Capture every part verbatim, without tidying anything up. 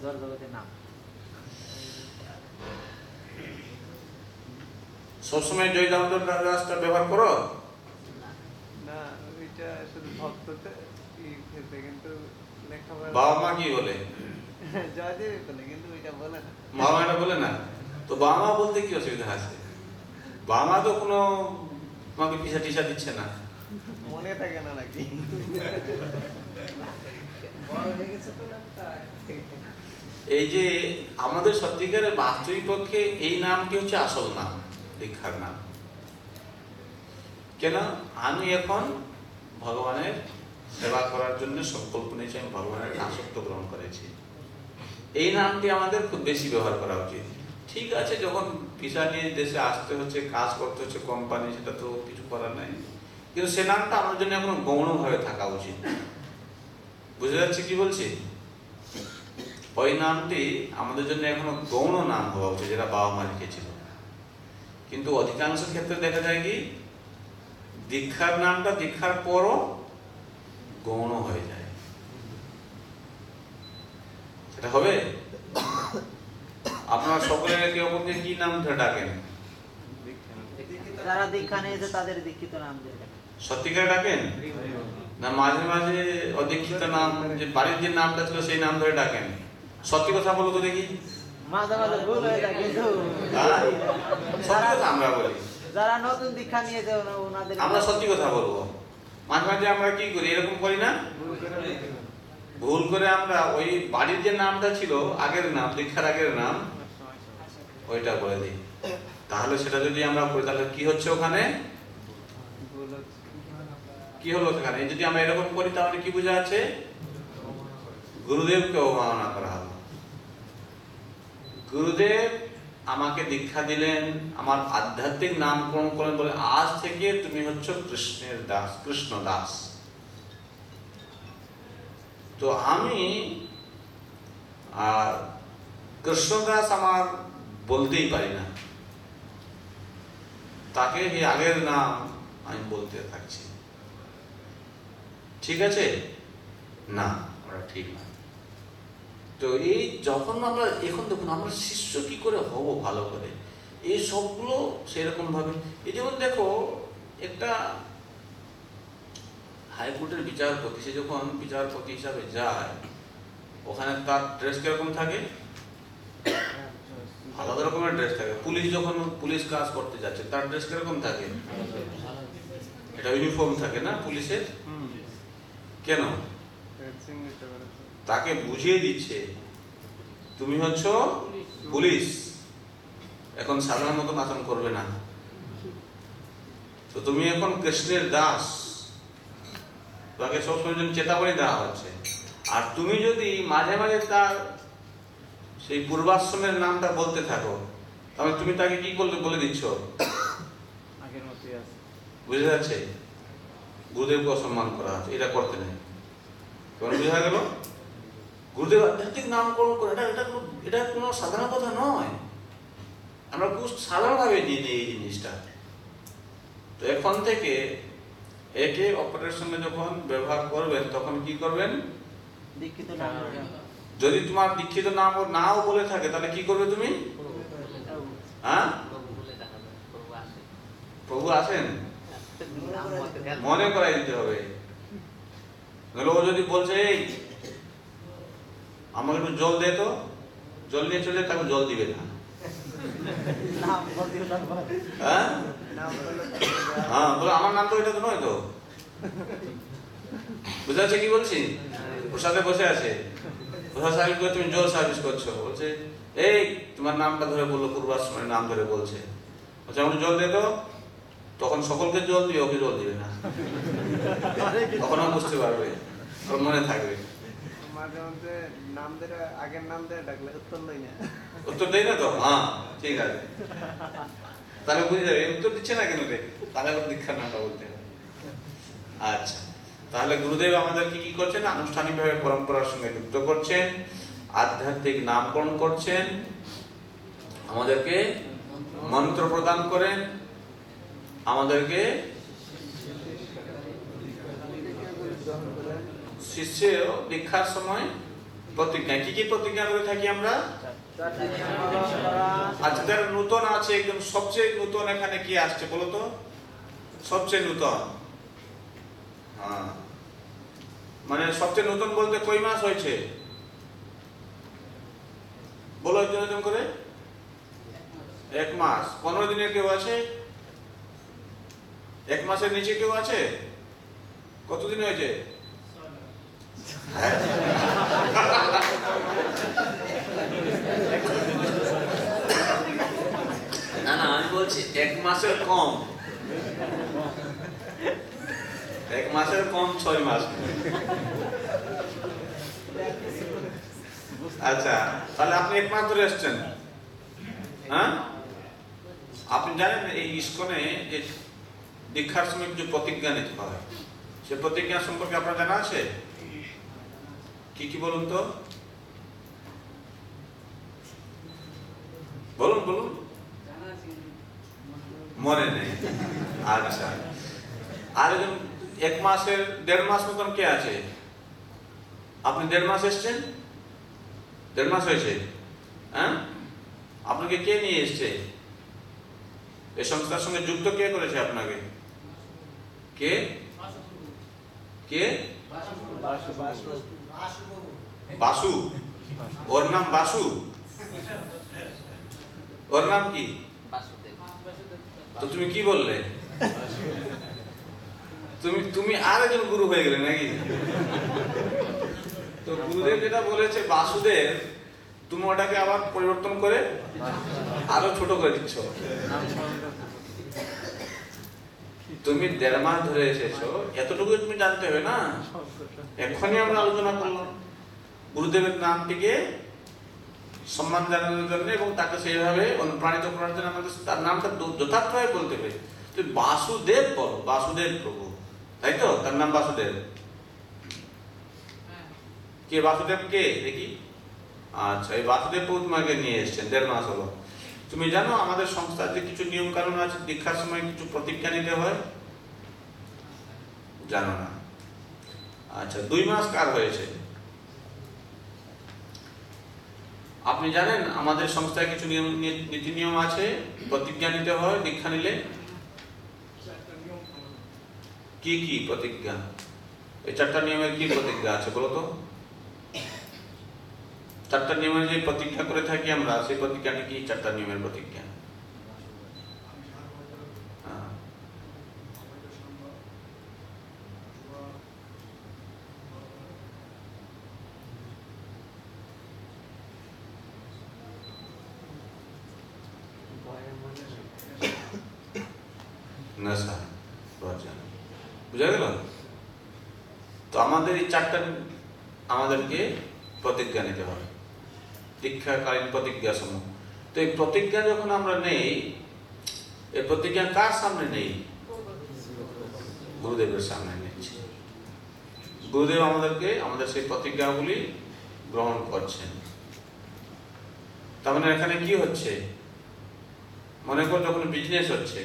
জড় জগতের নাম। সবসময় জয় দামোদর দাসটা ব্যবহার করো না, ওইটা শুধু ভক্ততে কিন্তু লেখাপড়া বাবা মা কি বলে জয়দেব বলে, কিন্তু ওইটা বলে না। বাবা মা এটা বলে না, তো বাবা মা বলতে কি অসুবিধা আছে? বাবা মা তো কোনো তোমাকে পিসা টিসা দিচ্ছে না, মনে থাকে না নাকি? এই যে আমাদের সত্যিকারের বাস্তবিক পক্ষে এই নামটি হচ্ছে আসল নাম, দীক্ষার নাম। কেন? আমি এখন ভগবানের সেবা করার জন্য সংকল্প নিয়েছি, আমি ভগবানের দাসত্ব গ্রহণ করেছি। এই নামটি আমাদের খুব বেশি ব্যবহার করা উচিত। ঠিক আছে, যখন ভিসা নিয়ে দেশে আসতে হচ্ছে, কাজ করতে হচ্ছে কোম্পানি, সেটা তো কিছু করার নাই, কিন্তু সে নামটা আমার জন্য এখন গৌণভাবে থাকা উচিত। বুঝে যাচ্ছে কি বলছি? ওই নামটি আমাদের জন্য এখনো গৌণ নাম হওয়া উচিত, যেটা বাবা মা রেখেছিল। কিন্তু অধিকাংশ ক্ষেত্রে দেখা যায় কি দীক্ষার নামটা দীক্ষার পরও গৌণ হয়ে যায়। সেটা হবে? আপনারা সকলে একে অপরকে কি নাম ধরে ডাকেন? যারা দীক্ষা নিয়েছে তাদের দীক্ষিত নাম দিয়ে ডাকে। সত্যিকারে ডাকেন না মাঝে মাঝে অদীক্ষিত নাম, যে বাড়ির যে নামটা ছিল সেই নাম ধরে ডাকেন? সত্যি কথা বলো তো দেখি। মাঝে মাঝে ভুল হয়ে যায়, কিন্তু সত্যি কথা আমরা বলি, যারা নতুন দীক্ষা নিয়েছে ওনাদের আমরা সত্যি কথা বলবো। মাঝে মাঝে আমরা কি করি, এরকম করি না? ভুল করে আমরা ওই বাড়ির যে নামটা ছিল আগের নাম, দীক্ষার আগের নাম, ওইটা বলে দিই। তাহলে সেটা যদি আমরা করি তাহলে কি হচ্ছে ওখানে? কি হলো সেখানে? যদি আমরা এরকম করি তাহলে কি বোঝা আছে? গুরুদেবকে অবমাননা করা হলো। গুরুদেব আমাকে দীক্ষা দিলেন, আমার আধ্যাত্মিক নামকরণ করলেন, বলে আজ থেকে তুমি হচ্ছ কৃষ্ণের দাস, কৃষ্ণ দাস। তো আমি আর কৃষ্ণদাস আমার বলতেই পারি না, তাকে এই আগের নাম আমি বলতে থাকছি। ঠিক আছে না? ওরা ঠিক না। তো এই যখন আমরা এখন দেখুন আমরা শিষ্য কি করে হব ভালো করে, এই সবগুলো সেরকম ভাবে। এই যেমন দেখো একটা হাইকোর্টের বিচারপতি, সে যখন বিচারপতি হিসাবে যায় ওখানে তার ড্রেস কিরকম থাকে? আলাদা রকমের ড্রেস থাকে। পুলিশ যখন পুলিশ কাজ করতে যাচ্ছে তার ড্রেস কিরকম থাকে? এটা ইউনিফর্ম থাকে না পুলিশের? কেন? তাকে বুঝিয়ে দিচ্ছে তুমি হচ্ছ পুলিশ, এখন সাধারণ মতন আচরণ করবে না, তো তুমি এখন কৃষ্ণের দাস, তাকে সবসময় জন্য চেতাবনী দেওয়া হচ্ছে। আর তুমি যদি মাঝে মাঝে তার সেই পূর্বাশ্রমের নামটা বলতে থাকো তাহলে তুমি তাকে কি করলে বলে দিচ্ছ? বুঝে যাচ্ছে? গুরুদেবকে অসম্মান করা হচ্ছে, এটা করতে নেই। কেমন বোঝা গেল? গুরুদেব আধ্যাত্মিক নামকরণ করে, এটা এটা এটা কোনো সাধারণ কথা নয়। আমরা খুব সাধারণভাবে নিয়ে নিই এই জিনিসটা। তো এখন থেকে একে অপরের সঙ্গে যখন ব্যবহার করবেন তখন কি করবেন? দীক্ষিত নাম। যদি তোমার দীক্ষিত নাম নাও বলে থাকে তাহলে কি করবে তুমি? হ্যাঁ, প্রভু আসেন মনে করাই দিতে হবে। ও যদি বলছে এই আমাকে একটু জল দে, তো জল নিয়ে চলে তাকে জল দিবে না। হ্যাঁ হ্যাঁ বলে আমার নাম তো এটা তো নয় তো। বুঝতে পারছে কি বলছি? ওর সাথে বসে আছে, প্রসাদ সার্ভিস করে তুমি জল সার্ভিস করছো, বলছে এই তোমার নামটা ধরে বললো, পূর্বাশ্রমের নাম ধরে বলছে, বলছে আমাকে জল দে তো। তখন সকলকে জল দিবে, ওকে জল দিবে না। তখন বুঝতে পারবে, ওর মনে থাকবে। মাঝে মধ্যে নাম ধরে আগের নাম ধরে ডাকলে উত্তর দেয় না। উত্তর দেয় না তো? হ্যাঁ ঠিক আছে, তাহলে বুঝে যাবে উত্তর দিচ্ছে না কেন রে, তাহলে আবার দীক্ষার নামটা বলতে হবে। আচ্ছা, তাহলে গুরুদেব আমাদের কি কি করছেন? আনুষ্ঠানিকভাবে পরম্পরার সঙ্গে যুক্ত করছেন, আধ্যাত্মিক নামকরণ করছেন, আমাদেরকে মন্ত্র প্রদান করেন, আমাদেরকে শিষ্য দীক্ষার সময় প্রতিজ্ঞা কি কি প্রতিজ্ঞা করে থাকি আমরা? চারটি নিয়ম পালন করা। আচ্ছা, যারা নতুন আছে একদম সবচেয়ে নতুন এখানে কি আসছে বলো তো? সবচেয়ে নতুন, হ্যাঁ, মানে সবচেয়ে নতুন বলতে কয় মাস হয়েছে বলো একজন একজন করে? এক মাস। পনেরো দিনের কেউ আছে? এক মাসের নিচে কেউ আছে? কতদিন হয়েছে? না না, আমি বলছি এক মাসের কম, এক মাসের কম ছয় মাস। আচ্ছা, তাহলে আপনি এক মাস ধরে এসছেন, হ্যাঁ? আপনি জানেন এই ইস্কনে যে দীক্ষার সময় কিছু প্রতিজ্ঞা নিতে হয়, সে প্রতিজ্ঞা সম্পর্কে আপনার জানা আছে? কি কি বলুন তো, বলুন বলুন। মনে নেই? আচ্ছা, আর একজন এক মাসের দেড় মাস মতন কে আছে? আপনি দেড় মাস এসছেন? দেড় মাস হয়েছে, হ্যাঁ? আপনাকে কে নিয়ে এসছে? এই সংস্থার সঙ্গে যুক্ত কে করেছে আপনাকে? কে কে? বাসু। ওর নাম বাসু? ওর নাম কি? তো তুমি কি বললে? তুমি তুমি আর একজন গুরু হয়ে গেলে নাকি? তো গুরুদেব যেটা বলেছে বাসুদেব, তুমি ওটাকে আবার পরিবর্তন করে আরো ছোট করে দিচ্ছ। তুমি দেড় মাস ধরে এসেছো, এতটুকু তুমি জানতে হবে না? এখনই আমরা আলোচনা করলাম গুরুদেবের নামটিকে সম্মান জানানোর জন্য এবং তাকে সেইভাবে অনুপ্রাণিত করার জন্য আমাদের তার নামটা যথার্থভাবে বলতে হবে। তুই বাসুদেব বলো, বাসুদেব প্রভু, তাই তো? তার নাম বাসুদেব। কে বাসুদেব? কে দেখি? আচ্ছা, এই বাসুদেব প্রভু তোমাকে নিয়ে এসছেন, দেড় মাস হলো। তুমি জানো আমাদের সংস্থার যে কিছু নিয়ম কানুন আছে, দীক্ষার সময় কিছু প্রতিজ্ঞা নিতে হয়, জানো না? আচ্ছা, দুই মাস কার হয়েছে? আপনি জানেন আমাদের সংস্থায় কিছু নিয়ম নীতি নিয়ম আছে, প্রতিজ্ঞা নিতে হয় দীক্ষা নিলে। কি কি প্রতিজ্ঞা? এই চারটা নিয়মের কি প্রতিজ্ঞা আছে বলো তো? চারটা নিয়মের যে প্রতিজ্ঞা করে থাকি আমরা, সেই প্রতিজ্ঞাটি কি? চারটা নিয়মের প্রতিজ্ঞা। নেশা, বুঝা গেল? তো আমাদের এই চারটা আমাদেরকে প্রতিজ্ঞা নিতে হবে, দীক্ষাকালীন প্রতিজ্ঞা সমূহ। তো এই প্রতিজ্ঞা যখন আমরা নেই, এই প্রতিজ্ঞা কার সামনে নেই? গুরুদেবের সামনে নিচ্ছি। গুরুদেব আমাদেরকে আমাদের সেই প্রতিজ্ঞাগুলি গ্রহণ করছেন। তার মানে এখানে কি হচ্ছে? মনে কর যখন বিজনেস হচ্ছে,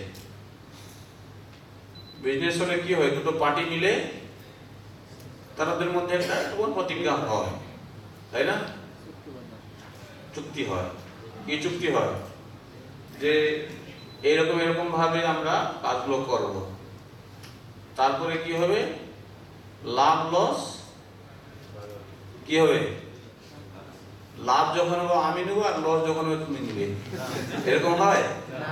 বিজনেস হলে কি হয়? দুটো পার্টি মিলে তাদের মধ্যে একটা প্রতিজ্ঞা হয়, তাই না? চুক্তি হয়। কি চুক্তি হয়? যে এরকম এরকম ভাবে আমরা কাজগুলো করব। তারপরে কি হবে? লাভ লস কি হবে? লাভ যখন হবে আমি নেবো, আর লস যখন হবে তুমি নিবে, এরকম হয়?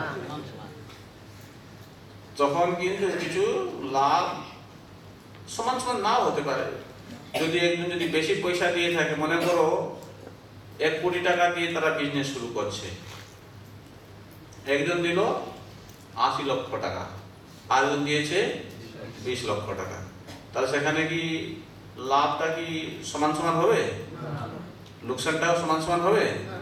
তখন কিন্তু কিছু লাভ সমান সমান নাও হতে পারে। যদি একজন যদি বেশি পয়সা দিয়ে থাকে, মনে করো এক কোটি টাকা দিয়ে তারা বিজনেস শুরু করছে, একজন দিল আশি লক্ষ টাকা, আরেকজন দিয়েছে বিশ লক্ষ টাকা, তাহলে সেখানে কি লাভটা কি সমান সমান হবে? লোকসানটাও সমান সমান হবে?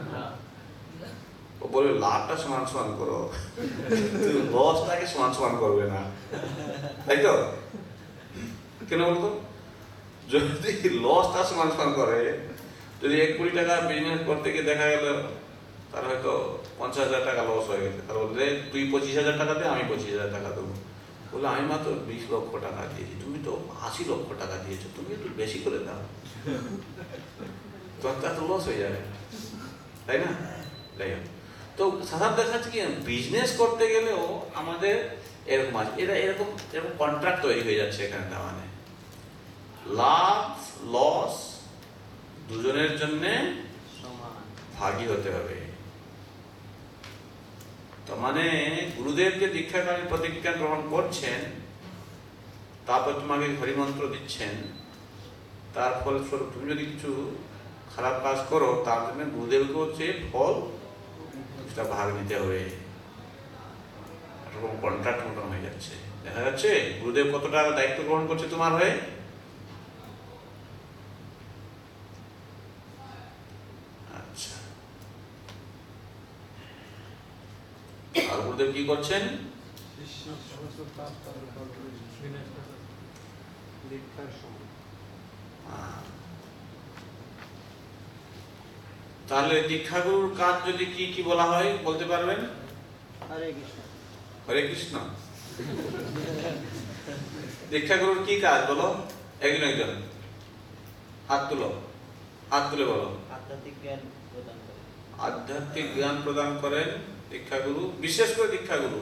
ও বলবে লাভটা সমান সমান করো, লসটাকে সমান সমান করবে না, তাই তো? কেন বলতো? যদি লসটা সমান সমান করে, যদি এক কোটি টাকা বিজনেস করতে গিয়ে দেখা গেল তার হয়তো পঞ্চাশ হাজার টাকা লস হয়ে গেছে, তার বলতে তুই পঁচিশ হাজার টাকা দে, আমি পঁচিশ হাজার টাকা দেবো। বলে আমি মাত্র বিশ লক্ষ টাকা দিয়েছি, তুমি তো আশি লক্ষ টাকা দিয়েছো, তুমি একটু বেশি করে দাও। তোমার তো লস হয়ে যাবে, তাই না? যাই হোক, তো সাধারণত দেখা যাচ্ছে কি বিজনেস করতে গেলেও আমাদের এরকম আছে, এটা এরকম এরকম কন্ট্রাক্ট তৈরি হয়ে যাচ্ছে এখানে। তার মানে লাভ লস দুজনের জন্য ভাগী হতে হবে। তার মানে গুরুদেব যে দীক্ষাকারী প্রতিজ্ঞা গ্রহণ করছেন, তারপর তোমাকে হরিমন্ত্র দিচ্ছেন, তার ফলস্বরূপ তুমি যদি কিছু খারাপ কাজ করো তার জন্য গুরুদেবকে হচ্ছে ফল সেটা ভাগ নিতে হবে। এরকম কন্ট্রাক্ট মতন হয়ে যাচ্ছে। দেখা যাচ্ছে গুরুদেব কতটা দায়িত্ব গ্রহণ করছে তোমার হয়ে। আচ্ছা, আর গুরুদেব কি করছেন? তাহলে দীক্ষাগুরুর কাজ যদি কি কি বলা হয় বলতে পারবেন? হরে কৃষ্ণ। হরে কৃষ্ণ। দীক্ষাগুরুর কি কাজ বলো? একজন একজন হাত তুলো, হাত তুলে বলো। আধ্যাত্মিক জ্ঞান প্রদান করে। আধ্যাত্মিক জ্ঞান প্রদান করেন দীক্ষাগুরু, বিশেষ করে দীক্ষাগুরু।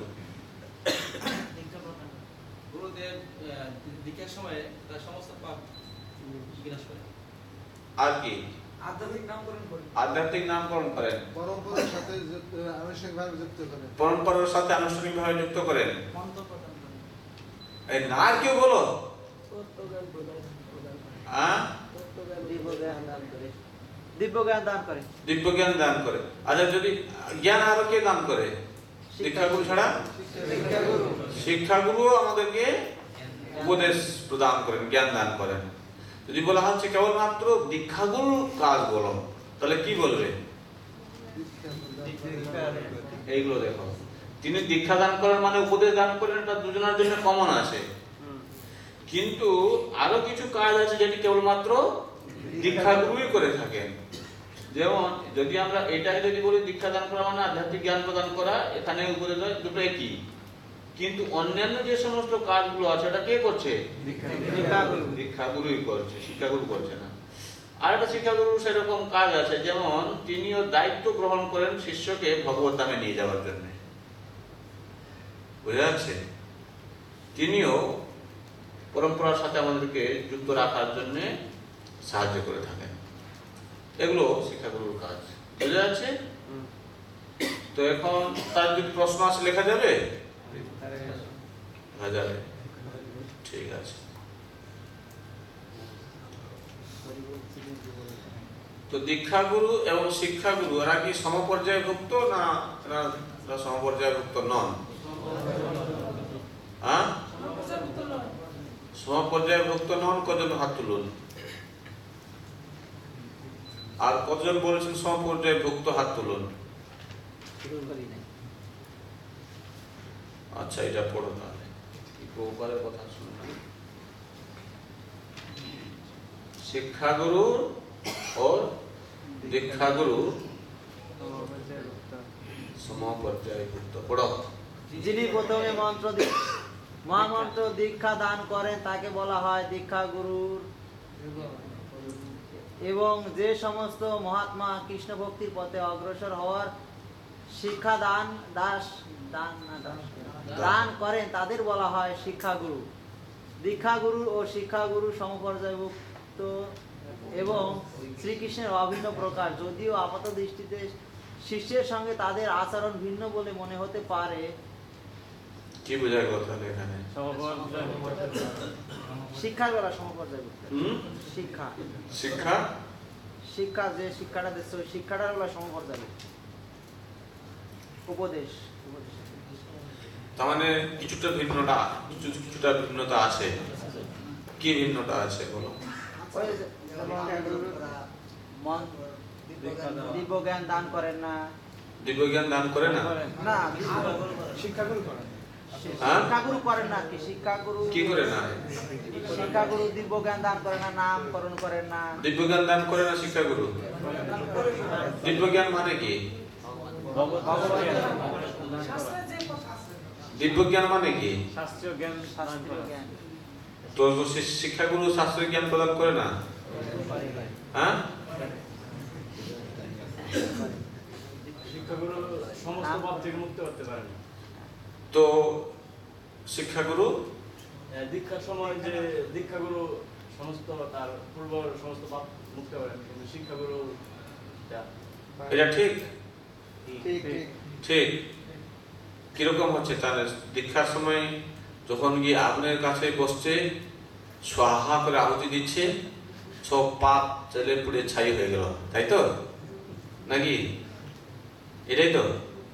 গুরুদেব দীক্ষার সময় তার সমস্ত পাপ বিনাশ করে। আর কি? আধ্যাত্মিক নামকরণ করে। আধ্যাত্মিক নামকরণ করেন, পরম্পরার সাথে আনুষ্ঠানিকভাবে যুক্ত করেন। পরম্পরার সাথে আনুষ্ঠানিকভাবে যুক্ত করেন। মন্ত্র প্রদান করে। এই না আর কেউ বলো। তত্ত্বজ্ঞান প্রদান প্রদান করে। হ্যাঁ, দিব্য জ্ঞান দান করে। দিব্য জ্ঞান দান করে। দিব্য জ্ঞান দান করে। আচ্ছা, যদি জ্ঞান আরো কে দান করে দীক্ষাগুরু ছাড়া? শিক্ষাগুরু। শিক্ষাগুরু আমাদেরকে উপদেশ প্রদান করেন, জ্ঞান দান করেন। যদি বলা হচ্ছে কেবলমাত্র দীক্ষাগুরুর কাজ বলো, তাহলে কি বলবে? এইগুলো দেখো, তিনি দীক্ষা দান করেন মানে উপদেশ দান করেন, এটা দুজনের জন্য কমন আছে। কিন্তু আরো কিছু কাজ আছে যেটি কেবলমাত্র দীক্ষাগুরুই করে থাকেন। যেমন যদি আমরা এটাই যদি বলি দীক্ষা দান করা মানে আধ্যাত্মিক জ্ঞান প্রদান করা, এখানে উপদেশ দুটো একই। কিন্তু অন্যান্য যে সমস্ত কাজগুলো আছে এটা কে করছে? দীক্ষাগুরু। দীক্ষাগুরুই করছে, শিক্ষাগুরু করছে না। আর একটা শিক্ষাগুরু সেরকম কাজ আছে, যেমন তিনিও দায়িত্ব গ্রহণ করেন শিষ্যকে ভগবত ধামে নিয়ে যাওয়ার জন্য। বুঝা যাচ্ছে? তিনিও পরম্পরার সাথে আমাদেরকে যুক্ত রাখার জন্য সাহায্য করে থাকেন। এগুলো শিক্ষাগুরুর কাজ। বুঝা যাচ্ছে? তো এখন তার যদি প্রশ্ন আসে লেখা যাবে? লেখা যাবে, ঠিক আছে। তো দীক্ষাগুরু এবং শিক্ষাগুরু এরা কি সমপর্যায়ভুক্ত না এরা সমপর্যায়ভুক্ত নন? হ্যাঁ, সমপর্যায়ভুক্ত নন। কজন হাত তুলুন। আর কতজন বলেছেন সমপর্যায়ভুক্ত? হাত তুলুন। আচ্ছা, এটা পড়ো তাহলে, প্রভুপাদের কথা শুনুন। শিক্ষাগুরু ও দীক্ষাগুরু সমপর্যায়ভুক্ত। পড়ো। যিনি প্রথমে মন্ত্র মহামন্ত্র দীক্ষা দান করেন তাকে বলা হয় দীক্ষাগুরুর। এবং যে সমস্ত মহাত্মা কৃষ্ণ ভক্তির পথে অগ্রসর হওয়ার শিক্ষা দান দাস দান না দাস দান করেন তাদের বলা হয় শিক্ষাগুরু। দীক্ষাগুরু ও শিক্ষাগুরু সমপর্যায়ভুক্ত এবং শ্রীকৃষ্ণের অভিন্ন প্রকার। যদিও আপাত দৃষ্টিতে শিষ্যের সঙ্গে তাদের আচরণ ভিন্ন বলে মনে হতে পারে। কি বোঝার কথা এখানে? শিক্ষার বেলা সমপর্যায়ভুক্ত। হুম, শিক্ষা শিক্ষা শিক্ষা যে শিক্ষাটা দিচ্ছে ওই শিক্ষাটার বেলা সমপর্যায়ভুক্ত। উপদেশ তার মানে কিছুটা ভিন্নতা, কিছু কিছুটা ভিন্নতা আছে। কি ভিন্নতা আছে বলো? ওই যে মন দিব্য জ্ঞান দান করেন না। দিব্য জ্ঞান দান করে না? না, শিক্ষাগুরু করেন। হ্যাঁ? শিক্ষাগুরু করেন না। কি শিক্ষাগুরু কি করে না? শিক্ষাগুরু দিব্য জ্ঞান দান করেন না, নামকরণ করেন না। দিব্য জ্ঞান দান করে না শিক্ষাগুরু? দিব্য জ্ঞান মানে কি? দিব্য জ্ঞান মানে কি? শাস্ত্রীয় জ্ঞান। শাস্ত্রীয় জ্ঞান তো শিক্ষাগুরু শাস্ত্রীয় জ্ঞান প্রদান করে না? হ্যাঁ, শিক্ষাগুরু সমস্ত পাপ থেকে মুক্ত করতে পারে না। তো শিক্ষাগুরু আহ, দীক্ষার সময় যে দীক্ষাগুরু সমস্ত তার পূর্ব সমস্ত পাপ মুক্ত করেন, কিন্তু শিক্ষাগুরু তা- এটা ঠিক ঠিক ঠিক ঠিক কিরকম হচ্ছে তার দীক্ষার সময় যখন গিয়ে আগুনের কাছে বসছে, সোহা করে আহুতি দিচ্ছে, সব পাপ জলে পুড়ে ছাই হয়ে গেল, তাই তো নাকি? এটাই তো,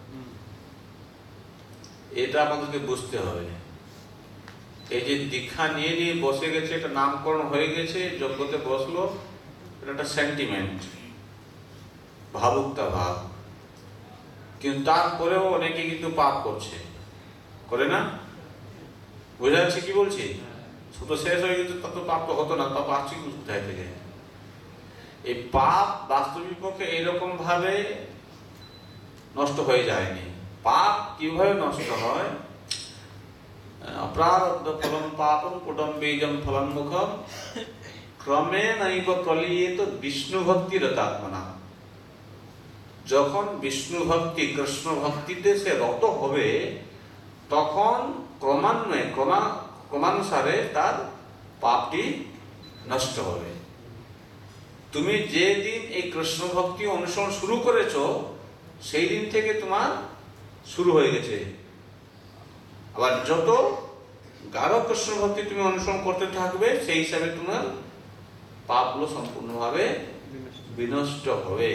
এটা আমাদেরকে বুঝতে হবে। এই যে দীক্ষা নিয়ে নিয়ে বসে গেছে, এটা নামকরণ হয়ে গেছে, যজ্ঞতে বসলো, এটা একটা সেন্টিমেন্ট, ভাবুকতা ভাব, কিন্তু তারপরেও অনেকে কিন্তু পাপ করছে, করে না? বোঝা যাচ্ছে কি বলছি? শুধু শেষ হয়ে গেছে তত পাপ তো হতো না, পাপ আসছে কোথায় থেকে? এই পাপ বাস্তবিক পক্ষে এইরকম ভাবে নষ্ট হয়ে যায়নি। পাপ কিভাবে নষ্ট হয়? অপ্রারব্ধ ফলম পাপম কুটম বীজম ফলম মুখম ক্রমে নৈব প্রলীয়িত বিষ্ণু ভক্তি রতাত্মনা। যখন বিষ্ণু ভক্তি কৃষ্ণ ভক্তিতে সে রত হবে, তখন ক্রমান্বয়ে ক্রমা ক্রমানুসারে তার পাপটি নষ্ট হবে। তুমি যেদিন এই কৃষ্ণ ভক্তি অনুসরণ শুরু করেছো, সেই দিন থেকে তোমার শুরু হয়ে গেছে। আবার যত গাঢ় কৃষ্ণ ভক্তি তুমি অনুসরণ করতে থাকবে, সেই হিসাবে তোমার পাপগুলো সম্পূর্ণভাবে বিনষ্ট হবে।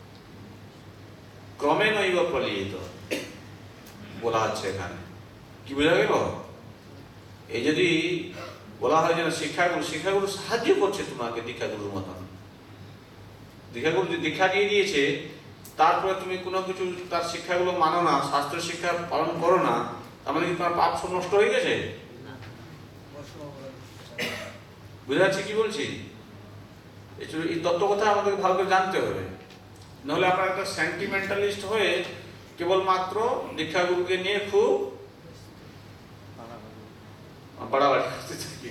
ক্রমে নৈব প্রলীয়িত বলা হচ্ছে এখানে। কি বোঝা গেল? এই যদি বলা হয় যে শিক্ষাগুরু, শিক্ষাগুরু সাহায্য করছে তোমাকে দীক্ষাগুরুর মতন। দীক্ষাগুরু যে দীক্ষা দিয়ে দিয়েছে, তারপরে তুমি কোনো কিছু তার শিক্ষাগুলো মানো না, শাস্ত্র শিক্ষা পালন করো না, তার মানে কি তোমার পাপ সব নষ্ট হয়ে গেছে? বুঝা যাচ্ছে কি বলছি? এই তত্ত্ব কথা আমাদেরকে ভালো করে জানতে হবে, নাহলে আমরা একটা সেন্টিমেন্টালিস্ট হয়ে কেবলমাত্র দীক্ষাগুরুকে নিয়ে খুব বাড়াবাড়ি করতে থাকি।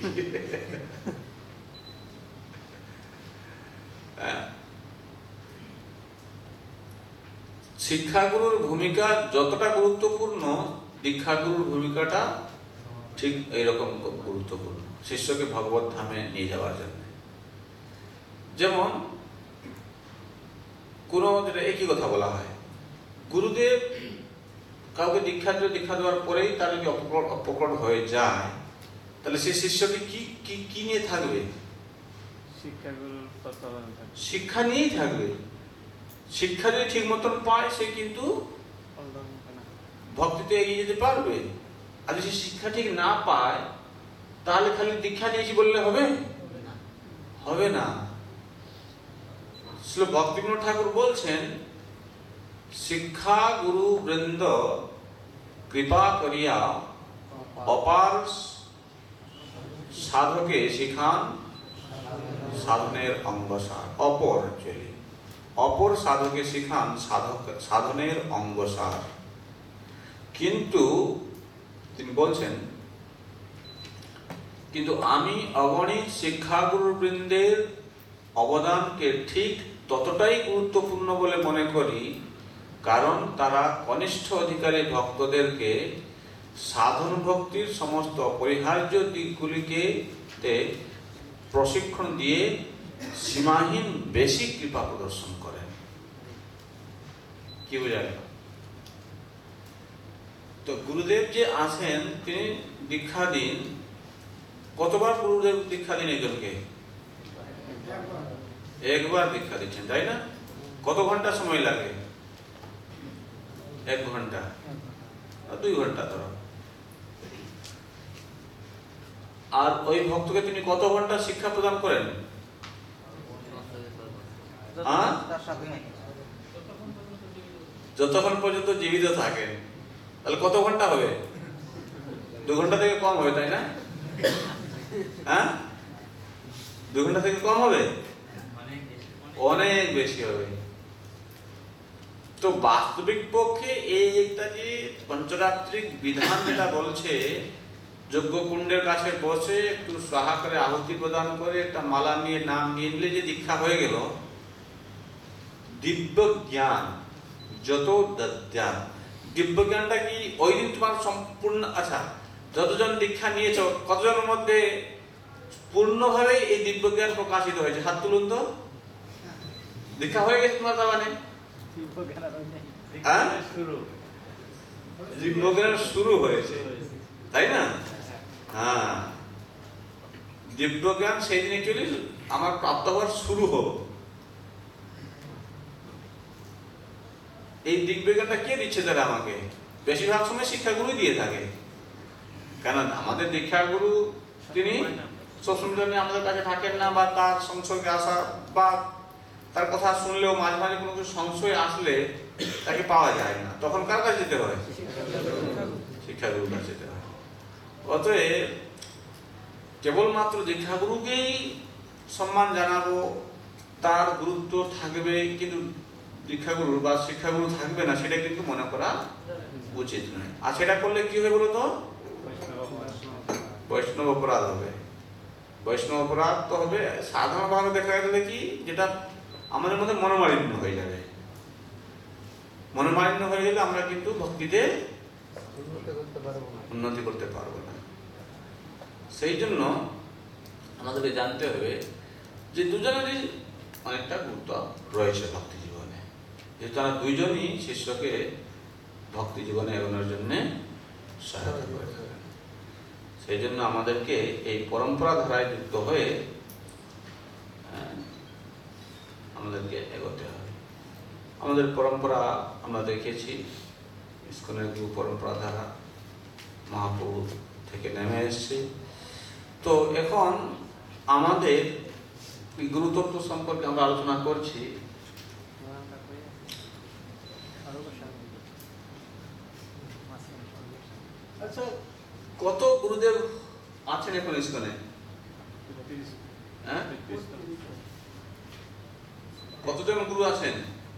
শিক্ষাগুরুর ভূমিকা যতটা গুরুত্বপূর্ণ, দীক্ষাগুরুর ভূমিকাটা ঠিক এইরকম গুরুত্বপূর্ণ, শিষ্যকে ভগবত ধামে নিয়ে যাওয়ার জন্য। যেমন কোনো একই কথা বলা হয়, গুরুদেব কাউকে দীক্ষা দিয়ে দীক্ষা দেওয়ার পরেই তার যদি অপকট হয়ে যায়, তাহলে সে শিষ্যকে কি কি কি নিয়ে থাকবে? শিক্ষাগুরুর তত্ত্বাবধানে থাকে। শিক্ষা নিয়েই থাকবে। শিক্ষা যদি ঠিক মতন পায়, সে কিন্তু ভক্তিতে এগিয়ে যেতে পারবে। আর যদি শিক্ষা ঠিক না পায়, তাহলে খালি দীক্ষা নিয়েছি বললে হবে? হবে না। শ্রী ভক্তিবিনোদ ঠাকুর বলছেন, শিক্ষা গুরু বৃন্দ কৃপা করিয়া অপার সাধকে শিখান সাধনের অঙ্গসার। অপর চলি অপর সাধকে শিখান সাধক সাধনের অঙ্গসার। কিন্তু তিনি বলছেন, কিন্তু আমি অগণিত শিক্ষাগুরু বৃন্দের অবদানকে ঠিক ততটাই গুরুত্বপূর্ণ বলে মনে করি, কারণ তারা কনিষ্ঠ অধিকারী ভক্তদেরকে সাধন ভক্তির সমস্ত অপরিহার্য দিকগুলিকে প্রশিক্ষণ দিয়ে সীমাহীন বেশি কৃপা প্রদর্শন করেন। কি বোঝা গেল? তো গুরুদেব যে আছেন, তিনি দীক্ষা দিন, কতবার গুরুদেব দীক্ষা দিন একজনকে? একবার দীক্ষা দিচ্ছেন, তাই না? কত ঘন্টা সময় লাগে? এক ঘন্টা, দুই ঘন্টা ধরো। আর ওই ভক্তকে তিনি কত ঘন্টা শিক্ষা প্রদান করেন? যতক্ষণ পর্যন্ত জীবিত থাকেন। তাহলে কত ঘন্টা হবে? দু ঘন্টা থেকে কম হবে, তাই না? হ্যাঁ, দু ঘন্টা থেকে কম হবে, অনেক বেশি হবে। তো বাস্তবিক পক্ষে এই একটা যে পঞ্চরাত্রিক বিধান যেটা বলছে, যজ্ঞ কুণ্ডের কাছে বসে একটু সাহা করে আহুতি প্রদান করে একটা মালা নিয়ে নাম নিয়ে নিলে যে দীক্ষা হয়ে গেল, দিব্য জ্ঞান যত জ্ঞান, দিব্য জ্ঞানটা কি ওই দিন তোমার সম্পূর্ণ, আচ্ছা যতজন দীক্ষা নিয়েছ কতজনের মধ্যে পূর্ণভাবে এই দিব্য জ্ঞান প্রকাশিত হয়েছে? হাত তুলুন তো। দীক্ষা হয়ে গেছে তোমার তার মানে? হ্যাঁ, শুরু দিব্য জ্ঞান শুরু হয়েছে, তাই না? হ্যাঁ, দিব্য জ্ঞান সেই দিন অ্যাকচুয়ালি আমার প্রাপ্ত হওয়ার শুরু হলো। এই দিব্য জ্ঞানটা কে দিচ্ছে তারা আমাকে? বেশিরভাগ সময় শিক্ষাগুরু দিয়ে থাকে, কারণ আমাদের দীক্ষাগুরু তিনি সবসময় জন্য আমাদের কাছে থাকেন না, বা তার সংসর্গে আসা বা তার কথা শুনলেও মাঝে মাঝে কোনো কিছু সংশয় আসলে তাকে পাওয়া যায় না, তখন কার কাছে যেতে হয়? শিক্ষাগুরুর কাছে যেতে হয়। অতএব কেবলমাত্র দীক্ষাগুরুকেই সম্মান জানাবো, তার গুরুত্ব থাকবে, কিন্তু দীক্ষাগুরু বা শিক্ষাগুরু থাকবে না, সেটা কিন্তু মনে করা উচিত নয়। আর সেটা করলে কি হবে বলতো? বৈষ্ণব অপরাধ হবে। বৈষ্ণব অপরাধ তো হবে সাধারণভাবে দেখা গেলে কি, যেটা আমাদের মধ্যে মনোমালিন্য হয়ে যাবে। মনোমালিন্য হয়ে গেলে আমরা কিন্তু ভক্তিতে উন্নতি করতে পারবো না। সেই জন্য আমাদেরকে জানতে হবে যে দুজনেরই অনেকটা গুরুত্ব রয়েছে ভক্তি জীবনে, যেহেতু তারা দুইজনই শিষ্যকে ভক্তি জীবনে এগোনোর জন্য সহায়তা করে থাকেন। সেই জন্য আমাদেরকে এই পরম্পরা ধারায় যুক্ত হয়ে আমাদেরকে এগোতে হবে। আমাদের পরম্পরা আমরা দেখেছি, ইস্কনের গুরু পরম্পরা ধারা মহাপ্রভু থেকে নেমে এসছে। তো এখন আমাদের গুরুতত্ত্ব সম্পর্কে আমরা আলোচনা করছি। আচ্ছা, কত গুরুদেব আছেন এখন ইস্কনে? হ্যাঁ, কতজন গুরু আছেন?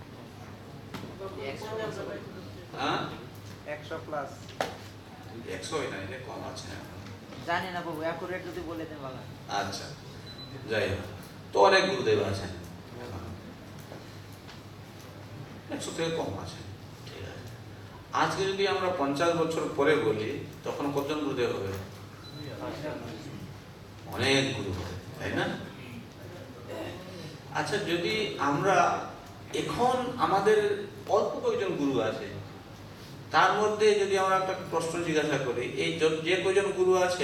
হ্যাঁ, একশো প্লাস। একশো না, এটা কম আছে। জানি না বাবু, অ্যাকুরেট যদি বলে দেন ভালো। আচ্ছা, যাই হোক, তো অনেক গুরুদেব আছেন, একশো থেকে কম আছে। ঠিক আছে, আজকে যদি আমরা পঞ্চাশ বছর পরে বলি, তখন কতজন গুরুদেব হবে? অনেক গুরু হবে, তাই না? আচ্ছা, যদি আমরা এখন আমাদের অল্প কয়েকজন গুরু আছে, তার মধ্যে যদি আমরা একটা প্রশ্ন জিজ্ঞাসা করি, এই যে কয়জন গুরু আছে,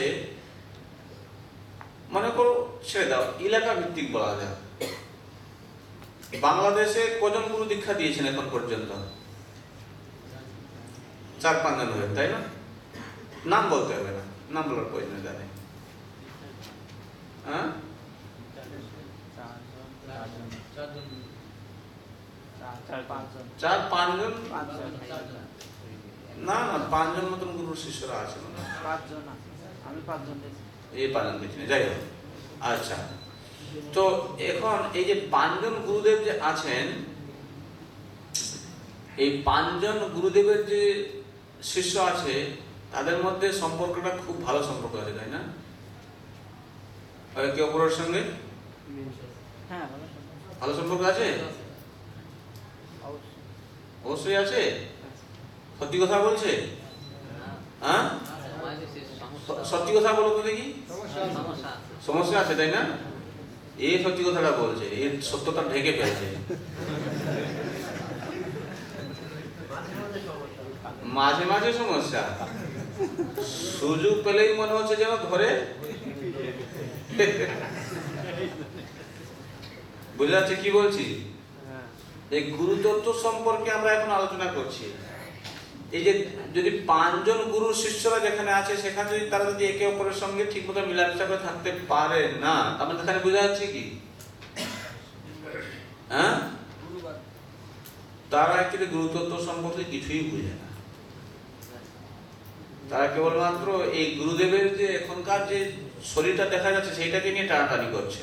মনে করো ছেড়ে দাও, এলাকা ভিত্তিক বলা যায়, বাংলাদেশে কজন গুরু দীক্ষা দিয়েছেন এখন পর্যন্ত? চার পাঁচজন হবে, তাই না? নাম বলতে হবে না, নাম বলার প্রয়োজন নেই। হ্যাঁ, চার পাঁচজন না না পাঁচজন মতন গুরু শিষ্যরা আছে, পাঁচজন আছে, আমি পাঁচজন দেখছি। এই পাঁচজন দেখছি না, যাই হোক। আচ্ছা, তো এখন এই যে পাঁচজন গুরুদেব যে আছেন, এই পাঁচজন গুরুদেবের যে শিষ্য আছে, তাদের মধ্যে সম্পর্কটা খুব ভালো সম্পর্ক আছে, তাই না? একে অপরের সঙ্গে হ্যাঁ, ভালো সম্পর্ক আছে, অবশ্যই আছে। সত্যি কথা বলছে? হ্যাঁ, সত্যি কথা বলো তো দেখি। সমস্যা আছে, তাই না? এই সত্যি কথাটা বলছে, এর সত্যতা ঢেকে ফেলছে। মাঝে মাঝে সমস্যা, সুযোগ পেলেই মনে হচ্ছে যেন ধরে। বুঝা যাচ্ছে কি বলছি? এই গুরুতত্ত্ব সম্পর্কে আমরা এখন আলোচনা করছি। এই যে যদি পাঁচজন গুরু শিষ্যরা যেখানে আছে, সেখানে যদি তারা যদি একে অপরের সঙ্গে ঠিক মতো মিলামিশা করে থাকতে পারে না, তার মানে এখানে বোঝা যাচ্ছে কি? হ্যাঁ, তারা অ্যাকচুয়ালি গুরুতত্ত্ব সম্পর্কে কিছুই বুঝে না। তারা কেবলমাত্র এই গুরুদেবের যে এখনকার যে শরীরটা দেখা যাচ্ছে, সেইটাকে নিয়ে টানাটানি করছে।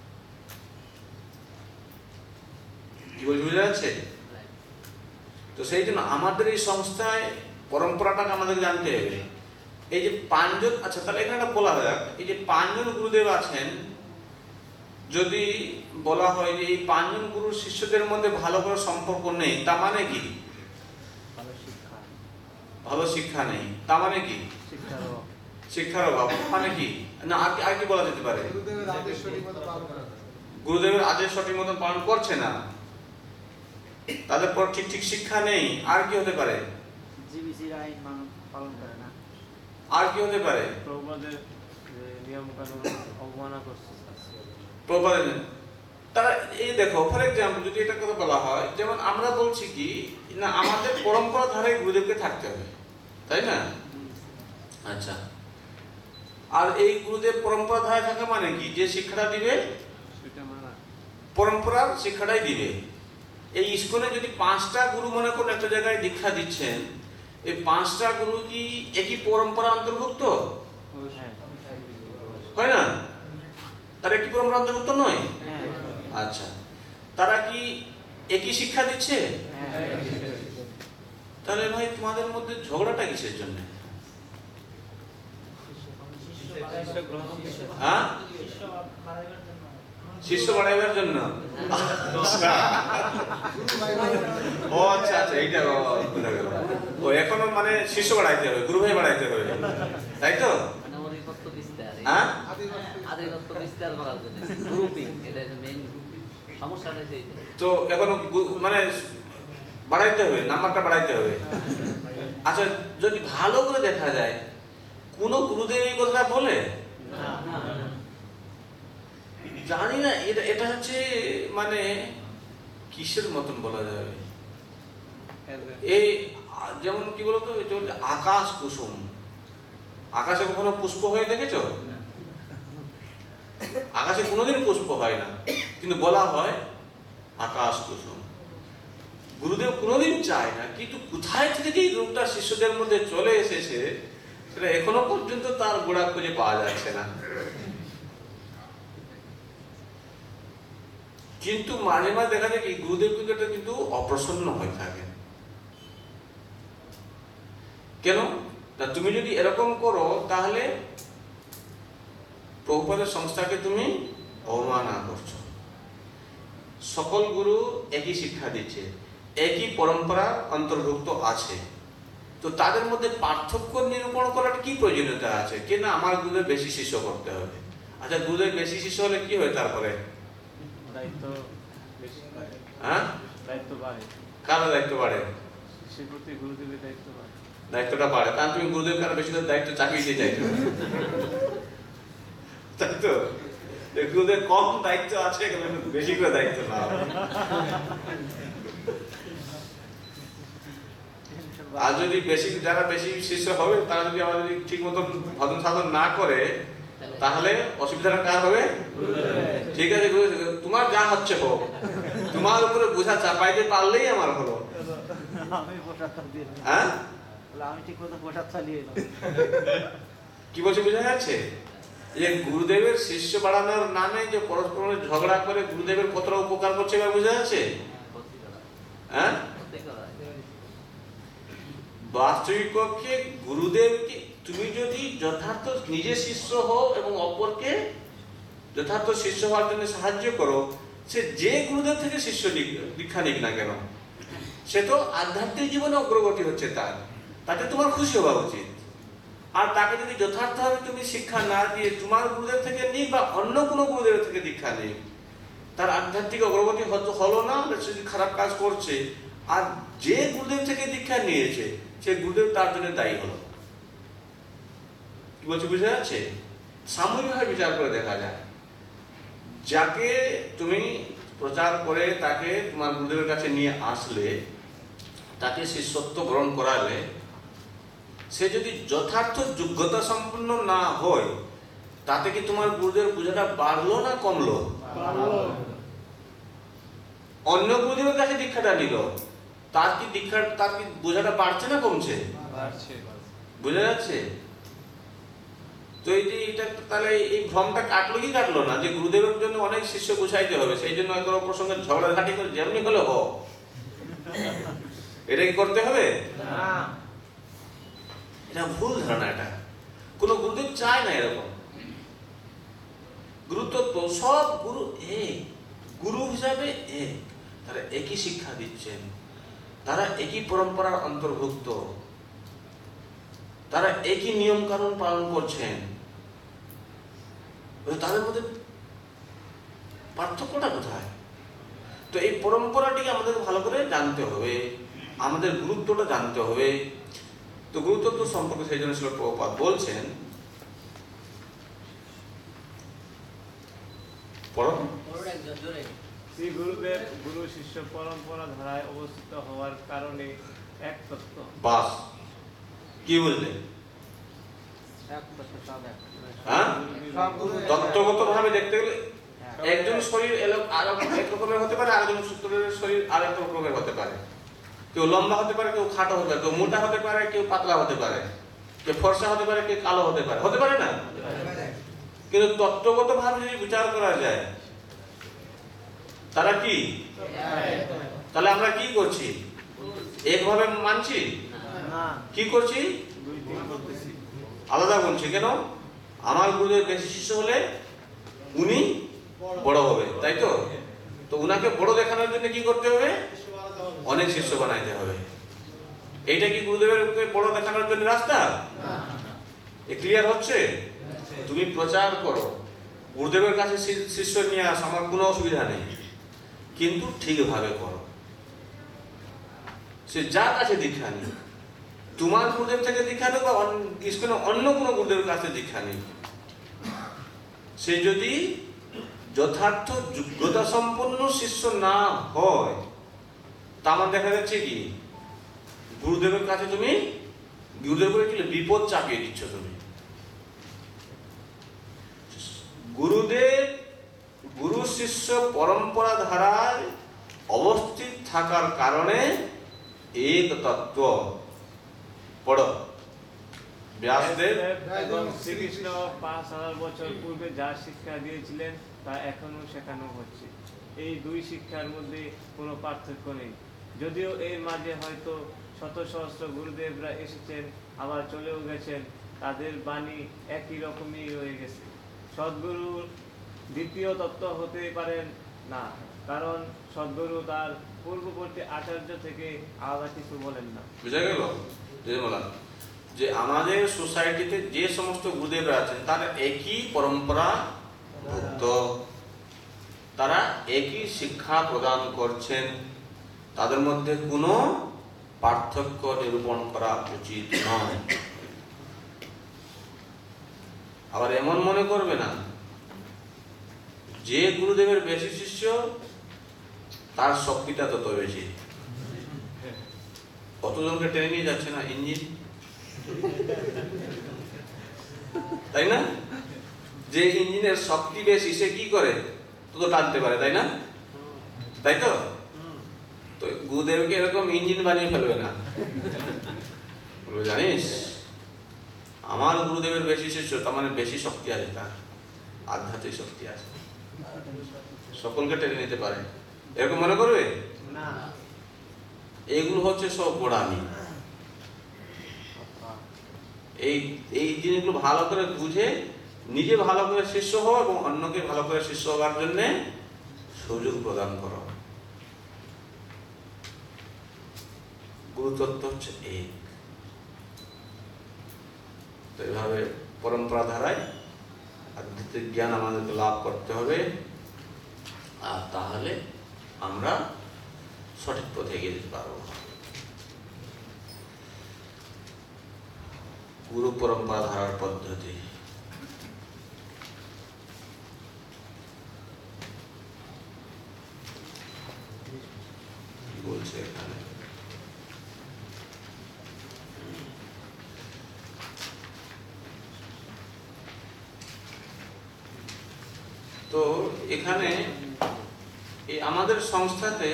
কি বলছি, বুঝা যাচ্ছে? তো সেই জন্য আমাদের এই সংস্থায় পরম্পরাটাকে আমাদের জানতে হবে। এই যে পাঁচজন, আচ্ছা তাহলে এখানে একটা বলা যাক, এই যে পাঁচজন গুরুদেব আছেন, যদি বলা হয় যে এই পাঁচজন গুরুর শিষ্যদের মধ্যে ভালো করে সম্পর্ক নেই, তা মানে কি? ভালো শিক্ষা, ভালো শিক্ষা নেই, তা মানে কি? শিক্ষার অভাব। শিক্ষার অভাব মানে কি? না আর কি আর কি বলা যেতে পারে? গুরুদেবের আদেশ সঠিক মতো পালন করা যায়। গুরুদেবের আদেশ সঠিক মতন পালন করছে না, তাদের পর ঠিক ঠিক শিক্ষা নেই। আর কি হতে পারে? জিবিসির আইন মান- পালন করে না। আর কি হতে পারে? প্রভুপাদের যে নিয়ম কানুন অবমাননা করছে। প্রপার তারা এই দেখো, ফর এক্সাম্পল যদি এটা কথা বলা হয়, যেমন আমরা বলছি কি না আমাদের পরম্পরা ধারে গুরুদেবকে থাকতে হবে, তাই না? আচ্ছা, আর এই গুরুদেব পরম্পরা ধারে থাকা মানে কি? যে শিক্ষাটা দিবে সেটা মানা। পরম্পরার শিক্ষাটাই দিবে। এই ইস্কনে যদি পাঁচটা গুরু মনে করুন একটা জায়গায় দীক্ষা দিচ্ছেন, এই পাঁচটা গুরু কি একই পরম্পরা অন্তর্ভুক্ত? হ্যাঁ। হয় না? তারা একই পরম্পরা অন্তর্ভুক্ত নয়? হ্যাঁ। আচ্ছা, তারা কি একই শিক্ষা দিচ্ছে? হ্যাঁ। তাহলে ভাই তোমাদের মধ্যে ঝগড়াটা কিসের জন্য? হ্যাঁ, শিষ্য বাড়াইবার জন্য? ও আচ্ছা আচ্ছা, এইটা বুঝা গেল। ও এখনো মানে শিষ্য বাড়াইতে হবে, গুরু ভাই বাড়াইতে হবে, তাই তো? আধিপত্য বিস্তার, হ্যাঁ, আধিপত্য বিস্তার করার জন্য গ্রুপিং, এটা মেইন সমস্যাটা সেইটা। তো এখনো গু- মানে বাড়াইতে হবে, নাম্বারটা বাড়াইতে হবে। আচ্ছা, যদি ভালো করে দেখা যায় কোন গুরুদেব এই কথাটা বলে? জানি না, এটা এটা হচ্ছে মানে কিসের মতন বলা যাবে, এই আ- যেমন কি বলতো, এই যে আকাশ কুসুম, আকাশে কখনো পুষ্প হয়ে দেখেছো? আকাশে কোনোদিন পুষ্প হয় না, কিন্তু বলা হয় আকাশ কুসুম। গুরুদেব কোনোদিন চায় না, কিন্তু কোথায় থেকে যে এই রূপটা শিষ্যদের মধ্যে চলে এসেছে সেটা এখনো পর্যন্ত তার গোড়া খুঁজে পাওয়া যাচ্ছে না। কিন্তু মাঝে মাঝে দেখা যায় কি গুরুদেব কিন্তু এটা কিন্তু অপ্রসন্ন হয়ে থাকে। কেন না, তুমি যদি এরকম করো তাহলে প্রভুপাদের সংস্থাকে তুমি অবমাননা করছো। সকল গুরু একই শিক্ষা দিচ্ছে, একই পরম্পরা অন্তর্ভুক্ত আছে, তো তাদের মধ্যে পার্থক্য নিরূপণ করার কি প্রয়োজনীয়তা আছে? কি না আমার গুরুদেব বেশি শিষ্য করতে হবে। আচ্ছা, গুরুদেব বেশি শিষ্য হলে কি হয় তারপরে? দায়িত্ব বেশি বাড়ে। হ্যাঁ, দায়িত্ব বাড়ে। কারো দায়িত্ব বাড়ে? সে প্রতি গুরুদেবের দায়িত্ব বাড়ে। দায়িত্বটা বাড়ে, কারণ তুমি গুরুদেবকে আরো বেশি দায়িত্ব চাপিয়ে দিয়ে চাইছো, তাই তো? গুরুদেব কম দায়িত্ব আছে, বেশি করে দায়িত্ব না। আর যদি বেশি যারা বেশি শিষ্য হবে তারা যদি আমাদের ঠিক মতন ভজন সাধন না করে তাহলে অসুবিধাটা কার হবে? ঠিক আছে, তোমার যা হচ্ছে হোক, তোমার উপরে বোঝা চাপাইতে পারলেই আমার হলো। আমি পোশাক দিয়ে হ্যাঁ, আমি ঠিক মতো পোশাক চালিয়ে এলাম। কি বলছে বোঝা যাচ্ছে? যে গুরুদেবের শিষ্য বাড়ানোর নামে যে পরস্পর ঝগড়া করে গুরুদেবের কতটা উপকার করছে এবার বোঝা যাচ্ছে? হ্যাঁ, বাস্তবিক পক্ষে গুরুদেবকে তুমি যদি যথার্থ নিজে শিষ্য হও এবং অপরকে যথার্থ শিষ্য হওয়ার জন্য সাহায্য করো, সে যে গুরুদেব থেকে শিষ্য দীক্ষা নিক না কেন, সে তো আধ্যাত্মিক জীবনে অগ্রগতি হচ্ছে তার, তাতে তোমার খুশি হওয়া উচিত। আর তাকে যদি যথার্থভাবে তুমি শিক্ষা না দিয়ে তোমার গুরুদেব থেকে নিক বা অন্য কোনো গুরুদেবের থেকে দীক্ষা নিক, তার আধ্যাত্মিক অগ্রগতি হয়তো হলো না, সে খারাপ কাজ করছে, আর যে গুরুদেব থেকে দীক্ষা নিয়েছে সে গুরুদেব তার জন্য দায়ী হলো। কি বলছি বুঝা যাচ্ছে? সাময়িকভাবে বিচার করে দেখা যায়, যাকে তুমি প্রচার করে তাকে তোমার গুরুদেবের কাছে নিয়ে আসলে, তাকে শিষ্যত্ব গ্রহণ করালে, সে যদি যথার্থ যোগ্যতা সম্পন্ন না হয় তাতে কি তোমার গুরুদেব পূজাটা বাড়লো না কমলো? অন্য গুরুদেবের কাছে দীক্ষাটা নিল, তার কি দীক্ষা তার কি বোঝাটা বাড়ছে না কমছে? বোঝা যাচ্ছে তো? এই যে এটা তাহলে এই ভ্রমটা কাটলো কি কাটলো না, যে গুরুদেবের জন্য অনেক শিষ্য বুঝাইতে হবে, সেই জন্য একবার প্রসঙ্গে ঝগড়াঝাটি করে যেমনি হলে হোক, এটা কি করতে হবে? এটা ভুল ধারণা। এটা কোনো গুরুদেব চায় না এরকম। গুরুতত্ত্ব সব গুরু এক, গুরু হিসাবে এক, তারা একই শিক্ষা দিচ্ছেন, তারা একই পরম্পরার অন্তর্ভুক্ত, তারা একই নিয়ম কানুন পালন করছেন। তাদের মধ্যে পার্থক্যটা কোথায়? তো এই পরম্পরাটিকে আমাদের ভালো করে জানতে হবে, আমাদের গুরুত্বটা জানতে হবে। তো গুরুত্ব সম্পর্কে সেই জন্য শ্রীল প্রভুপাদ বলছেন, পড়ো। শ্রী গুরুদেব গুরু শিষ্য পরম্পরা ধারায় অবস্থিত হওয়ার কারণে এক তত্ত্ব। বাস, কি বললেন? হ্যাঁ, তত্ত্বগত ভাবে দেখতে গেলে একজন শরীর এক রকমের হতে পারে, আরেকজন শরীর আরেক রকমের হতে পারে। কেউ লম্বা হতে পারে, কেউ খাটো হতে পারে, কেউ মোটা হতে পারে, কেউ পাতলা হতে পারে, কেউ ফর্সা হতে পারে, কেউ কালো হতে পারে, হতে পারে না? কিন্তু তত্ত্বগত ভাবে যদি বিচার করা যায়, তারা কি? তাহলে আমরা কি করছি? একভাবে মানছি? কি করছি? আলাদা বলছি। কেন? আমার গুরুদেব বেশি শিষ্য হলে উনি বড় হবে, তাই তো? তো উনাকে বড় দেখানোর জন্য কি করতে হবে? অনেক শিষ্য বানাইতে হবে। এইটা কি গুরুদেবের বড় দেখানোর জন্য রাস্তা? এ ক্লিয়ার হচ্ছে? তুমি প্রচার করো, গুরুদেবের কাছে শিষ্য নিয়ে আস, আমার কোনো অসুবিধা নেই, কিন্তু ঠিকভাবে করো। সে যার কাছে দীক্ষা নেই, তোমার গুরুদেব থেকে দীক্ষা নেই বা অন্য কোনো গুরুদেবের কাছে দীক্ষা নেই, সে যদি যথার্থ যোগ্যতা সম্পন্ন শিষ্য না হয়, তা আমার দেখা যাচ্ছে কি গুরুদেবের কাছে তুমি গুরুদেবের কি বিপদ চাপিয়ে দিচ্ছ। তুমি গুরুদেব গুরু শিষ্য পরম্পরা ধারায় অবস্থিত থাকার কারণে এক তত্ত্ব। পড়ো। ব্যাসদেব এবং শ্রীকৃষ্ণ পাঁচ হাজার বছর পূর্বে যা শিক্ষা দিয়েছিলেন তা এখনো শেখানো হচ্ছে। এই দুই শিক্ষার মধ্যে কোনো পার্থক্য নেই, যদিও এর মাঝে হয়তো শত সহস্র গুরুদেবরা এসেছেন, আবার চলেও গেছেন, তাদের বাণী একই রকমই রয়ে গেছে। সদ্গুরুর দ্বিতীয় তত্ত্ব হতে পারেন না, কারণ সদ্গুরু তার পূর্ববর্তী আচার্য থেকে আলাদা কিছু বলেন না। বুঝা গেল? যে আমাদের সোসাইটিতে যে সমস্ত গুরুদেবরা আছেন তারা একই পরম্পরা ভুক্ত, তারা একই শিক্ষা প্রদান করছেন, তাদের মধ্যে কোনো পার্থক্য নিরূপণ করা উচিত নয়। আবার এমন মনে করবে না যে গুরুদেবের বেশি শিষ্য তার শক্তিটা তত বেশি। কতজনকে টেনে নিয়ে যাচ্ছে না ইঞ্জিন, তাই না? যে ইঞ্জিনের শক্তি বেশি সে কি করে? তত টানতে পারে, তাই না? তাই তো? তো গুরুদেবকে এরকম ইঞ্জিন বানিয়ে ফেলবে না, বলবে জানিস আমার গুরুদেবের বেশি শিষ্য, তার মানে বেশি শক্তি আছে, তার আধ্যাত্মিক শক্তি আছে, সকলকে টেনে নিতে পারে, এরকম মনে করবে না। এগুলো হচ্ছে সব গোড়ামি। এই এই জিনিসগুলো ভালো করে বুঝে নিজে ভালো করে শিষ্য হও এবং অন্যকে ভালো করে শিষ্য হওয়ার জন্য সুযোগ প্রদান করো। গুরুতত্ত্ব হচ্ছে এক। তো এইভাবে পরম্পরা ধারায় আধ্যাত্মিক জ্ঞান আমাদেরকে লাভ করতে হবে, আর তাহলে আমরা সঠিক পথে এগিয়ে যেতে পারবো। গুরু পরম্পরা ধারার পদ্ধতি বলছে এখানে। তো এখানে এই আমাদের সংস্থাতে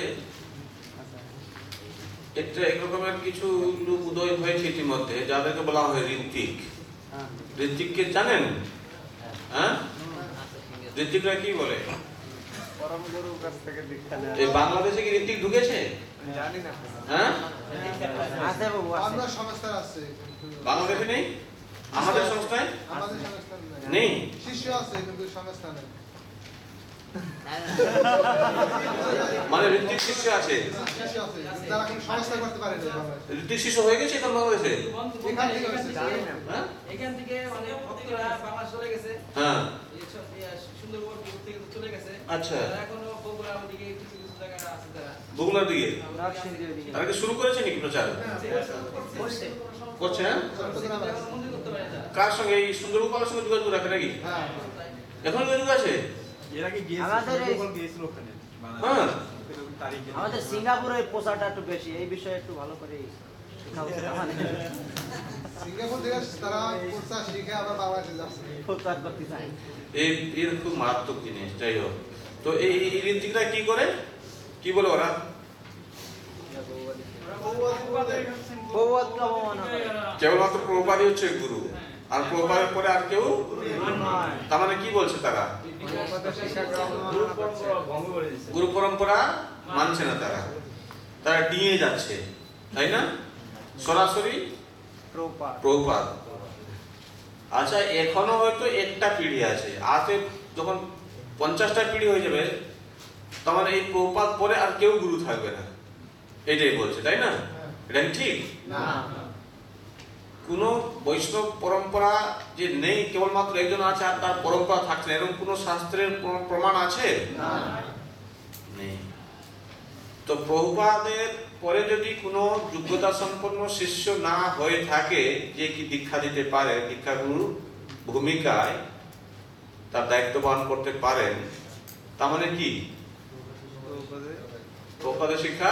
একটা একরকমের কিছু লোক উদয় হয়েছে ইতিমধ্যে, যাদেরকে বলা হয় ঋত্বিক। ঋত্বিককে জানেন? হ্যাঁ, ঋত্বিকরা কি বলে? পরম গুরুর কাছ থেকে দীক্ষা নেওয়া। এই বাংলাদেশে কি ঋত্বিক ঢুকেছে? জানি না। হ্যাঁ, আছে বাবু, আছে। আমরা সংস্থা আছে, বাংলাদেশে নেই, আমাদের সংস্থায় আমাদের সংস্থা নেই। শিষ্য আছে কিন্তু সংস্থা নেই। মানে ঋত্বিক শিষ্য আছে, যারা কোনো সংস্থা করতে পারে না বাংলাদেশে। ঋত্বিক শিষ্য হয়ে গেছে এখন বাংলাদেশে। এখান থেকে হয়েছে। হ্যাঁ এখান থেকে মানে ভক্তরা বাংলাদেশ চলে গেছে, হ্যাঁ এইসব ইয়ে সুন্দরবন থেকে চলে গেছে। আচ্ছা। তারা এখনো বগুড়া ওদিকে কিছু কিছু জায়গায় আছে তারা। বগুড়ার দিকে নরসিংদীর দিকে। তারা কি শুরু করেছে নাকি প্রচার? করছে। করছে হ্যাঁ? এখনো মন্দির করতে পারে না। কার সঙ্গে এই সুন্দর গোপালের সঙ্গে যোগাযোগ রাখে নাকি? হ্যাঁ। এখন যোগাযোগ আছে? এর আগে আমাদের এই- গিয়েছিল গিয়েছিল ওখানে হ্যাঁ তারিখে আমাদের সিঙ্গাপুরের প্রচারটা একটু বেশি, এই বিষয়ে একটু ভালো করে শেখা উচিত আমাদের। সিঙ্গাপুর থেকে তারা কোর্সা শিখে আবার বাংলাদেশে যাচ্ছে। প্রচার করতে চাই। এই এর খুব মারাত্মক জিনিস। যাই হোক, তো এই এই ঋত্বিকরা কি করে, কি বলে ওরা? বৌদ্ধ অবমাননা করে। কেবলমাত্র প্রভুপাদই হচ্ছে গুরু, আর প্রভুপাদের পরে আর কেউ নয়। তার মানে কি বলছে তারা? গুরু পরম্পরা ভঙ্গ করে দিচ্ছে। গুরু পরম্পরা মানছে না তারা, তারা ডিঙে যাচ্ছে, তাই না? সরাসরি প্রপাত। প্রভুপাদ। আচ্ছা, এখনো হয়তো একটা পিঢ়ি আছে, আজকে যখন পঞ্চাশটা পিঢ়ি হয়ে যাবে তার মানে এই প্রভুপাদ পরে আর কেউ গুরু থাকবে না, এটাই বলছে, তাই না? এটা কি ঠিক? না। কোন বৈষ্ণব পরম্পরা যে নেই, কেবলমাত্র একজন আছে আর তার পরম্পরা থাকছে না, এরকম কোন শাস্ত্রের কোনো প্রমাণ আছে? নেই। তো প্রভুপাদের পরে যদি কোনো যোগ্যতা সম্পন্ন শিষ্য না হয়ে থাকে যে কি দীক্ষা দিতে পারে, দীক্ষাগুরুর ভূমিকায় তার দায়িত্ব পালন করতে পারেন, তার মানে কি প্রভুপাদের শিক্ষা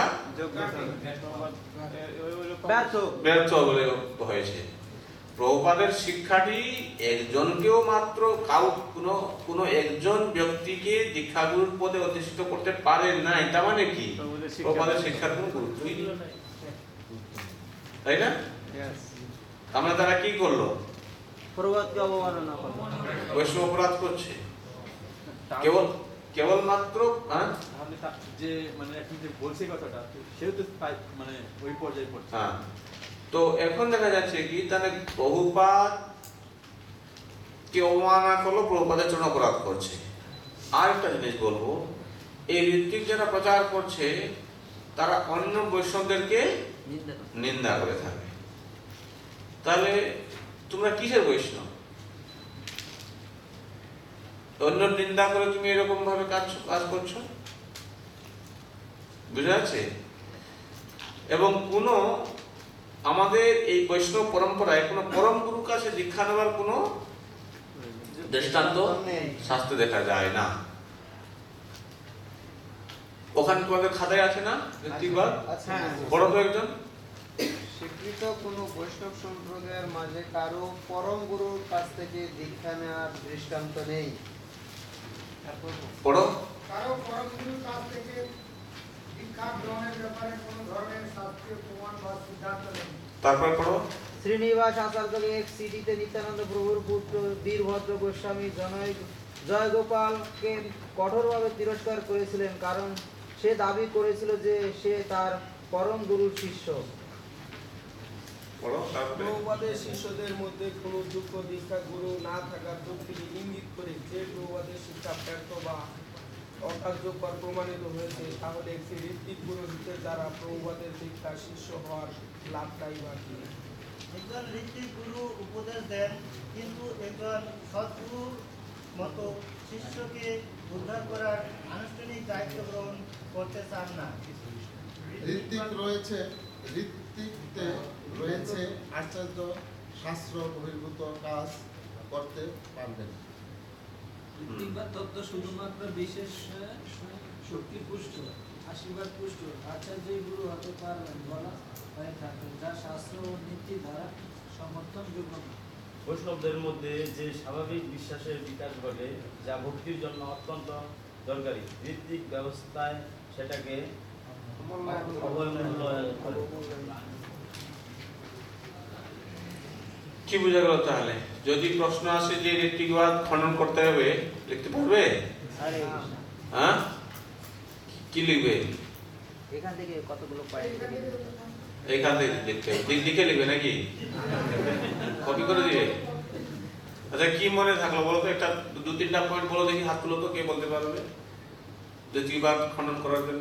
ব্যর্থ। ব্যর্থ বলে হয়েছে। প্রভুপাদের শিক্ষাটি একজনকেও মাত্র কাউ কোনো কোনো একজন ব্যক্তিকে দীক্ষাগুরুর পদে অধিষ্ঠিত করতে পারে নাই, তার মানে কি প্রভুদের শিক্ষা- প্রভুপাদের শিক্ষার কোনো গুরুত্বই নেই, তাই না? আমরা তারা কি করলো? প্রভুকে অবমাননা করে। বৈষ্ণব অপরাধ করছে, কেবল কেবলমাত্র হ্যাঁ তাহলে তার যে মানে এখন যে বলছে এই কথাটা সেও তো তাই- মানে ওই পর্যায়ে পড়ছে। হ্যাঁ। তো এখন দেখা যাচ্ছে কি তাহলে প্রভুপাদ কে অবমাননা করলো, প্রভুপাদের জন্য অপরাধ করছে। আর একটা জিনিস বলবো, এই ঋত্বিক যারা প্রচার করছে তারা অন্য বৈষ্ণবদেরকে নিন্দা করে। নিন্দা করে থাকে। তাহলে তোমরা কিসের বৈষ্ণব? অন্য নিন্দা করে তুমি এরকম ভাবে কাজ কাজ করছো, বুঝা যাচ্ছে? এবং কোন আমাদের এই বৈষ্ণব পরম্পরায় কোন পরম গুরু কাছে দীক্ষা নেওয়ার কোন দৃষ্টান্ত শাস্ত্রে দেখা যায় না। ওখানে তোমাদের খাতায় আছে না ঋত্বিকবাদ? হ্যাঁ। বড় তো একজন স্বীকৃত কোনো বৈষ্ণব সম্প্রদায়ের মাঝে কারো পরম গুরুর কাছ থেকে দীক্ষা নেওয়ার দৃষ্টান্ত নেই। পড়ো। কারো পরম গুরুর কাছ থেকে দীক্ষা গ্রহণের ব্যাপারে কোনো ধরনের শাস্ত্রীয় প্রমাণ বা সিদ্ধান্ত নেই। তারপর পড়ো। শ্রীনিবাস আচার্যকে এক সিডিতে নিত্যানন্দ প্রভুর পুত্র বীরভদ্র গোস্বামী জনয় জয়গোপালকে কঠোরভাবে তিরস্কার করেছিলেন, কারণ সে দাবি করেছিল যে সে তার পরম গুরুর শিষ্য। পড়ো তারপরে। প্রভুপাদের শিষ্যদের মধ্যে কোনো যোগ্য দীক্ষা গুরু না থাকার যুক্তিকে ইঙ্গিত করে যে প্রভুপাদের শিক্ষা ব্যর্থ বা অকার্যকর প্রমাণিত হয়েছে, তাহলে একটি ঋত্বিক পুরোহিতের দ্বারা প্রভুপাদের দীক্ষা শিষ্য হওয়ার লাভটাই বা কি? একজন ঋত্বিক গুরু উপদেশ দেন, কিন্তু একজন সৎগুরুর মতো শিষ্যকে উদ্ধার করার আনুষ্ঠানিক দায়িত্ব গ্রহণ করতে চান না। ঋত্বিক রয়েছে ঋত্বিকতে রয়েছে আচার্য শাস্ত্র বহির্ভূত কাজ করতে পারবেন। ঋত্বিকবাদ তত্ত্ব শুধুমাত্র বিশেষ শক্তি পুষ্ট, আশীর্বাদ পুষ্ট আচার্যই গুরু হতে পারবেন বলা হয়ে থাকে, যা শাস্ত্র ও নীতি দ্বারা সমর্থনযোগ্য না। বৈষ্ণবদের মধ্যে যে স্বাভাবিক বিশ্বাসের বিকাশ ঘটে, যা ভক্তির জন্য অত্যন্ত দরকারি, ঋত্বিক ব্যবস্থায় সেটাকে অবমূল্যায়ন করে। কি বোঝা গেল তাহলে? যদি প্রশ্ন আসে যে ঋত্বিকবাদ খণ্ডন করতে হবে, লিখতে পারবে? আরে হ্যাঁ, কি লিখবে? এখান থেকে কতগুলো পয়েন্ট এইখান থেকে লিখতে হবে, দিক দিকে লিখবে নাকি? কপি করে দিবে? আচ্ছা, কি মনে থাকলো বলো তো? একটা দু তিনটা পয়েন্ট বলো দেখি, হাত তুলো তো, কে বলতে পারবে? ঋত্বিকবাদ খণ্ডন করার জন্য?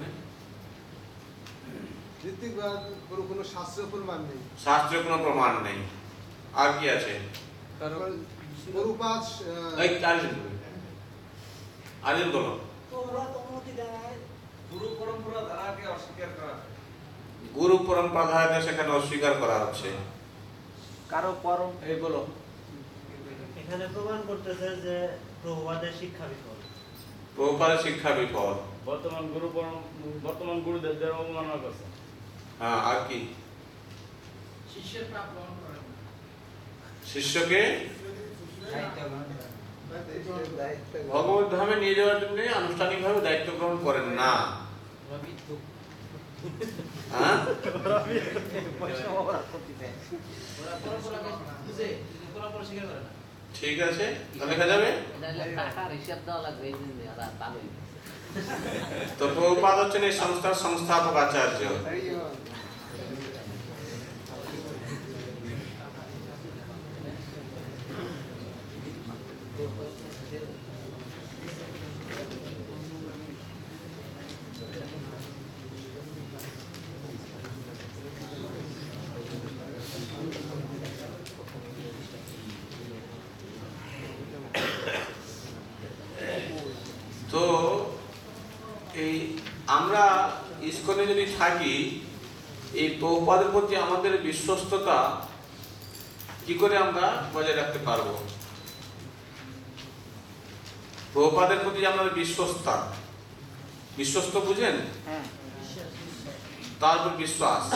ঋত্বিকবাদ কোনো কোনো শাস্ত্রীয় প্রমাণ নেই। শাস্ত্রীয় কোনো প্রমাণ নেই। আর কি আছে? কারণ প্রভুপাদ এই আরেকজন আরেকজন বলো। গুরু পরম্পরা ধারাকে অস্বীকার করা হয়। গুরু পরম্পরা ধারাকে সেখানে অস্বীকার করা হচ্ছে। কারো পরম এই বলো এখানে প্রমাণ করতেছে যে প্রভুবাদের শিক্ষা বিফল। প্রভুপাদের শিক্ষা বিফল। বর্তমান গুরু পরম- বর্তমান গুরুদেবদের অবমাননা করছে। হ্যাঁ, আর কি? শিষ্যের পাপ গ্রহণ করেন না। শিষ্যকে দায়িত্ব গ্রহণ করা। ভগবত ধামে নিয়ে যাওয়ার জন্য আনুষ্ঠানিকভাবে দায়িত্ব গ্রহণ করেন না। হ্যাঁ? ঠিক আছে, তাহলে লেখা যাবে। টাকার হিসাব দেওয়া লাগবে এই জন্য আর ভালোই। তো প্রভুপাদ হচ্ছেন এই সংস্থার সংস্থাপক আচার্য। তো এই আমরা ইসকনে যদি থাকি, এই প্রভুপাদের প্রতি আমাদের বিশ্বস্ততা কি করে আমরা বজায় রাখতে পারবো? প্রভুপাদের প্রতি আমাদের বিশ্বস্তা, বিশ্বস্ত বুঝেন, তারপর বিশ্বাস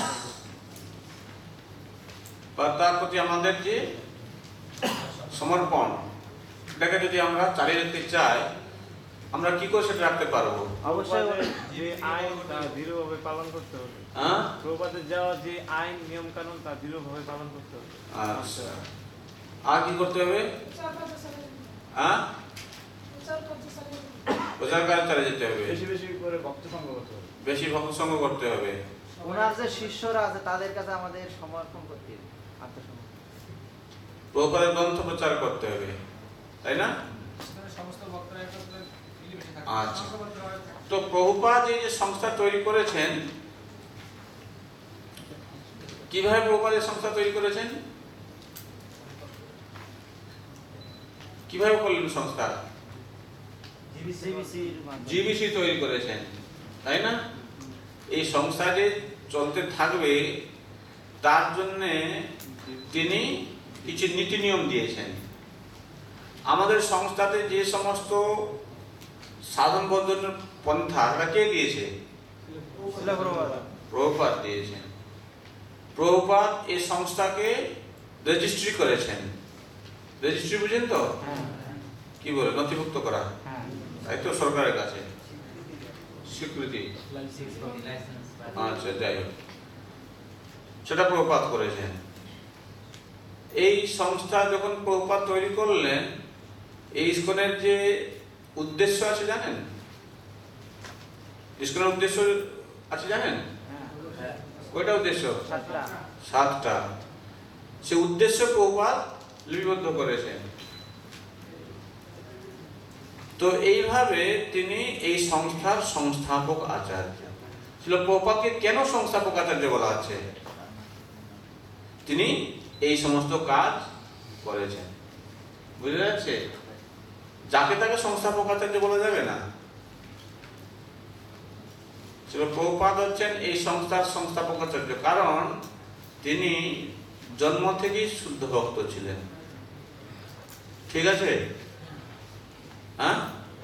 বা তার প্রতি আমাদের যে সমর্পণ, এটাকে যদি আমরা চালিয়ে রাখতে চাই, আমরা কি করে সেটা রাখতে পারবো? অবশ্যই যে আইন তা দৃঢ়ভাবে পালন করতে হবে। হ্যাঁ, প্রভুপাদের যাওয়া যে আইন নিয়ম কানুন তা দৃঢ়ভাবে পালন করতে হবে। আচ্ছা, আর কি করতে হবে? হ্যাঁ, প্রচার কাজ চালিয়ে যেতে হবে, বেশি বেশি করে ভক্ত সঙ্গ করতে হবে, বেশি ভক্ত সঙ্গ করতে হবে। ওনার যে শিষ্যরা আছে তাদের কাছে আমাদের সমর্পণ করতে হবে, আত্মসমর্পণ। প্রভুপাদের গ্রন্থ প্রচার করতে হবে, তাই না? সমস্ত ভক্তরা একত্রে মিলেমিশে থাকে। আচ্ছা, সংঘবদ্ধ হয়ে থাকে। তো প্রভুপাদ এই যে সংস্থা তৈরি করেছেন, কিভাবে প্রভুপাদ এই সংস্থা তৈরি করেছেন? কিভাবে করলেন সংস্থা? জিবিসি তৈরি করেছেন, তাই না? এই সংস্থা যে চলতে থাকবে তার জন্য তিনি কিছু নীতি নিয়ম দিয়েছেন। আমাদের সংস্থাতে যে সমস্ত সাধন বর্ধনের পন্থা তা কে দিয়েছে? প্রভুপাদ দিয়েছেন। প্রভুপাদ এই সংস্থাকে রেজিস্ট্রি করেছেন। রেজিস্ট্রি বুঝেন তো? কি বলে? নথিভুক্ত করা, তাই তো? সরকারের কাছে স্বীকৃতি। আচ্ছা, যাই হোক, সেটা প্রভুপাদ করেছেন। এই সংস্থা যখন প্রভুপাদ তৈরি করলেন, এই ইসকনের যে উদ্দেশ্য আছে জানেন? ইসকনের উদ্দেশ্য আছে জানেন? কয়টা উদ্দেশ্য? সাতটা। সে উদ্দেশ্য প্রভুপাদ লিপিবদ্ধ করেছেন। তো এইভাবে তিনি এই সংস্থার সংস্থাপক আচার্য ছিল। প্রভুপাদকে কেন সংস্থাপক আচার্য বলা হচ্ছে? তিনি এই সমস্ত কাজ করেছেন, বুঝে যাচ্ছে? যাকে তাকে সংস্থাপক আচার্য বলা যাবে না। প্রভুপাদ হচ্ছেন এই সংস্থার সংস্থাপক আচার্য, কারণ তিনি জন্ম থেকেই শুদ্ধ ভক্ত ছিলেন। ঠিক আছে? হ্যাঁ,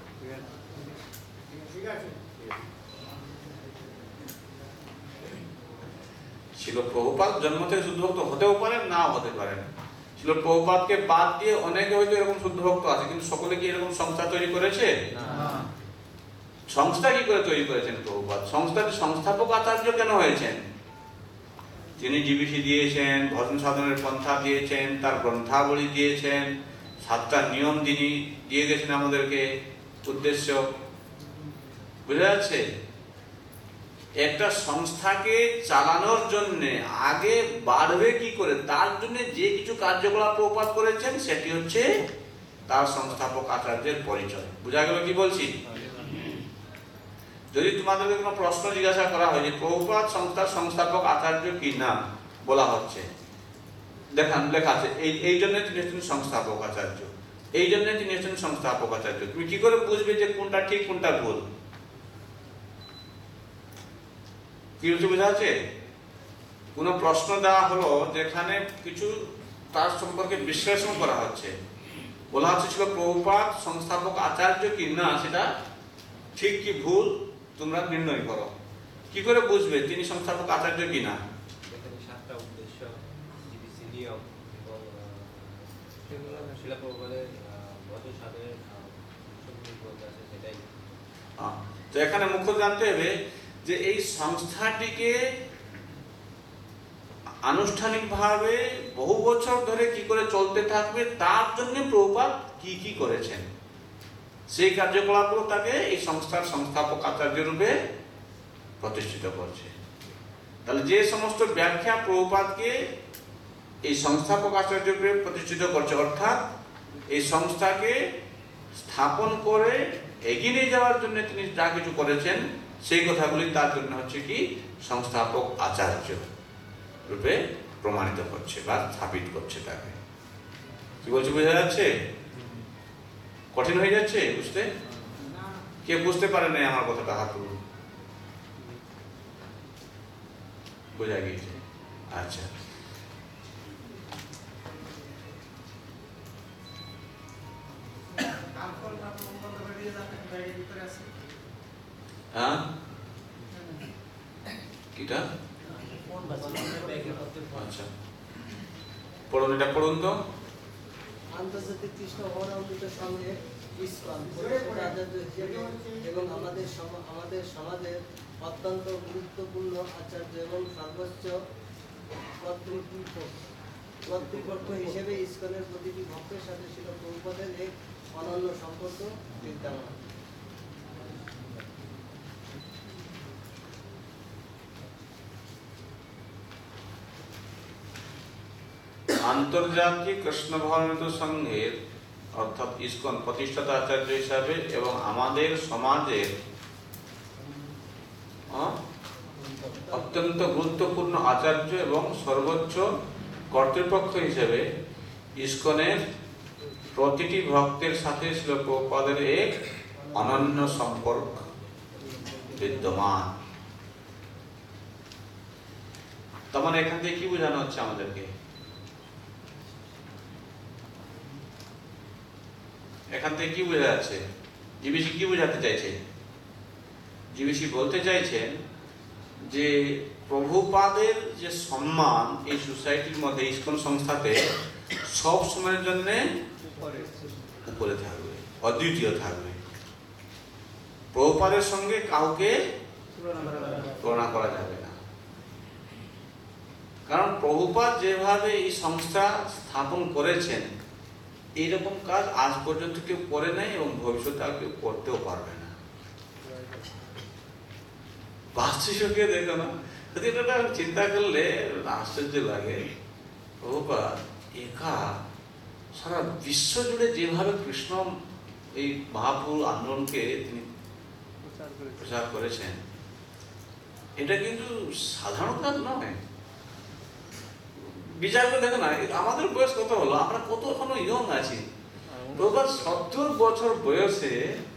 ঠিক আছে। ছিল প্রভুপাদ জন্ম থেকে শুদ্ধ ভক্ত হতেও পারেন, নাও হতে পারেন। ছিল প্রভুপাদকে বাদ দিয়ে অনেকে হয়তো এরকম শুদ্ধ ভক্ত আছে, কিন্তু সকলে কি এরকম সংস্থা তৈরি করেছে? সংস্থা কি করে তৈরি করেছেন প্রভুপাদ? সংস্থার সংস্থাপক আচার্য কেন হয়েছেন? তিনি জিবিসি দিয়েছেন, ভজন সাধনের পন্থা দিয়েছেন, তার গ্রন্থাবলী দিয়েছেন, সাতটা নিয়ম তিনি দিয়ে গেছেন আমাদেরকে। উদ্দেশ্য বুঝা যাচ্ছে? একটা সংস্থাকে চালানোর জন্য আগে বাড়বে কি করে, তার জন্য যে কিছু কার্যকলাপ প্রভুপাদ করেছেন, সেটি হচ্ছে তার সংস্থাপক আচার্যের পরিচয়। বুঝা গেল কি বলছি? যদি তোমাদেরকে কোনো প্রশ্ন জিজ্ঞাসা করা হয় যে প্রভুপাদ সংস্থার সংস্থাপক আচার্য কি না বলা হচ্ছে, দেখান লেখা আছে এই এই জন্য তিনি হচ্ছেন সংস্থাপক আচার্য, এই জন্য তিনি হচ্ছেন সংস্থাপক আচার্য, তুমি কি করে বুঝবে যে কোনটা ঠিক কোনটা ভুল? কি বোঝা আছে? কোন প্রশ্ন দেওয়া হলো যেখানে কিছু তার সম্পর্কে বিশ্লেষণ করা হচ্ছে, বলা হচ্ছে ছিল প্রভুপাদ সংস্থাপক আচার্য কি না, সেটা ঠিক কি ভুল তোমরা নির্ণয় করো। কি করে বুঝবে তিনি সংস্থাপক আচার্য কি না? এখানে সাতটা উদ্দেশ্য, জিবিসি নিয়ম এবং সেগুলো শিলা প্রভুপাদের বছর সাথে আছে সেটাই। তো এখানে মুখ্য জানতে হবে যে এই সংস্থাটিকে আনুষ্ঠানিকভাবে বহু বছর ধরে কি করে চলতে থাকবে তার জন্য প্রভুপাদ কি কি করেছেন, সেই কার্যকলাপগুলো তাকে এই সংস্থার সংস্থাপক আচার্য রূপে প্রতিষ্ঠিত করছে। তাহলে যে সমস্ত ব্যাখ্যা প্রভুপাদকে এই সংস্থাপক আচার্য রূপে প্রতিষ্ঠিত করছে, অর্থাৎ এই সংস্থাকে স্থাপন করে এগিয়ে নিয়ে যাওয়ার জন্য তিনি যা কিছু করেছেন সেই কথাগুলি তার জন্য হচ্ছে কি সংস্থাপক আচার্য রূপে প্রমাণিত করছে বা স্থাপিত করছে তাকে। কি বলছি বোঝা যাচ্ছে? কঠিন হয়ে যাচ্ছে বুঝতে? কে বুঝতে পারে না আমার কথাটা? হাত তুলুন। বোঝা গিয়েছে? আচ্ছা, হ্যাঁ কিটা আচ্ছা পড়ুন, এটা পড়ুন তো। আন্তর্জাতিক কৃষ্ণ ভবনামৃত সঙ্গে ইসকন আচার্য হিসেবে এবং আমাদের আমাদের সমাজের অত্যন্ত গুরুত্বপূর্ণ আচার্য এবং সর্বোচ্চ কর্তৃপক্ষ কর্তৃপক্ষ হিসেবে ইসকনের প্রতিটি ভক্তের সাথে ছিল প্রভুপাদের এক অনন্য সম্পর্ক বিদ্যমান। আন্তর্জাতিক কৃষ্ণ ভবনামৃত সংঘের অর্থাৎ ইসকন প্রতিষ্ঠাতা আচার্য হিসাবে এবং আমাদের সমাজের অত্যন্ত গুরুত্বপূর্ণ আচার্য এবং সর্বোচ্চ কর্তৃপক্ষ হিসেবে ইসকনের প্রতিটি ভক্তের সাথে ছিল প্রভুপাদের এক অনন্য সম্পর্ক বিদ্যমান। তার মানে এখান থেকে কি বোঝানো হচ্ছে আমাদেরকে? এখান থেকে কি বোঝা যাচ্ছে? জিবিসি কি বোঝাতে চাইছে? জিবিসি বলতে চাইছেন যে প্রভুপাদের যে সম্মান এই সোসাইটির মধ্যে ইসকন সংস্থাতে সব সময়ের জন্য উপরে থাকবে, অদ্বিতীয় থাকবে। প্রভুপাদের সঙ্গে কাউকে তুলনা করা যাবে না, কারণ প্রভুপাদ যেভাবে এই সংস্থা স্থাপন করেছেন এইরকম কাজ আজ পর্যন্ত কেউ করে নাই এবং ভবিষ্যতে আর কেউ করতেও পারবে না। বাস্তবিক দেখো না, এটা চিন্তা করলে আশ্চর্য লাগে। প্রভুপাদ একা সারা বিশ্ব জুড়ে যেভাবে কৃষ্ণ এই মহাপ্রভু আন্দোলনকে তিনি প্রচার করেছেন, এটা কিন্তু সাধারণ কাজ নয়। বিচার করে দেখো না, আমাদের বয়স কত হলো, আমরা কত এখনো ইয়ং আছি। প্রভুপাদ সত্তর বছর বয়সে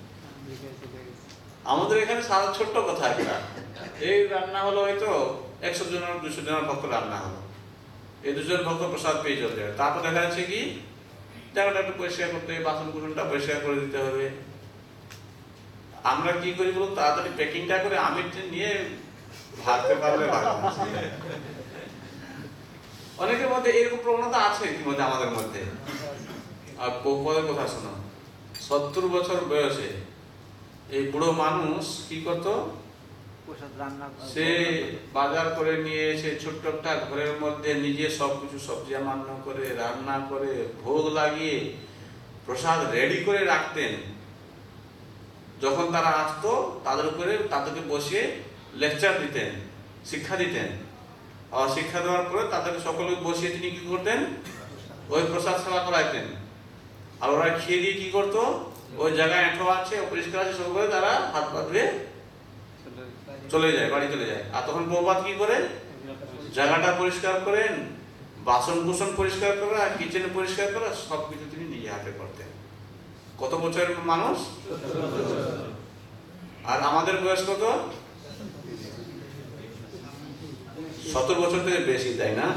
আমাদের এখানে সারা ছোট্ট কথা একটা, এই রান্না হলো হয়তো একশো জনের দুশো জনের ভক্ত রান্না হলো, এই দুজন ভক্ত প্রসাদ পেয়ে চলে যাবে। তারপর দেখা যাচ্ছে কি জায়গাটা একটু পরিষ্কার করতে হবে, বাসন কুসনটা পরিষ্কার করে দিতে হবে। আমরা কি করি বলুন, তাড়াতাড়ি প্যাকিংটা করে আমির নিয়ে ভাবতে পারলে ভালো। অনেকের মধ্যে এরকম প্রবণতা আছে ইতিমধ্যে আমাদের মধ্যে। আর প্রভুপাদের কথা শোনো, সত্তর বছর বয়সে এই বুড়ো মানুষ কি করতো, সে বাজার করে নিয়ে এসে ছোট্ট একটা ঘরের মধ্যে নিজে সবকিছু সবজি মান্য করে রান্না করে ভোগ লাগিয়ে প্রসাদ রেডি করে রাখতেন। যখন তারা আসতো তাদের উপরে তাদেরকে বসিয়ে লেকচার দিতেন, শিক্ষা দিতেন। আর শিক্ষা দেওয়ার পরে তাদেরকে সকলকে বসিয়ে তিনি কি করতেন, ওই প্রসাদ সেবা করাইতেন। আর ওরা খেয়ে দিয়ে কি করতো, ওই জায়গায় এঁঠো আছে পরিষ্কার আছে সব করে তারা হাত পা ধুয়ে চলে যায়, বাড়ি চলে যায়। আর তখন প্রভুপাদ কি করে? জায়গাটা পরিষ্কার করেন, বাসন কুসন পরিষ্কার করা, কিচেন পরিষ্কার করা, সব কিছু তিনি নিজে হাতে করতেন। কত বছরের মানুষ? আর আমাদের বয়স কত? সত্তর বছর থেকে বেশি, তাই না?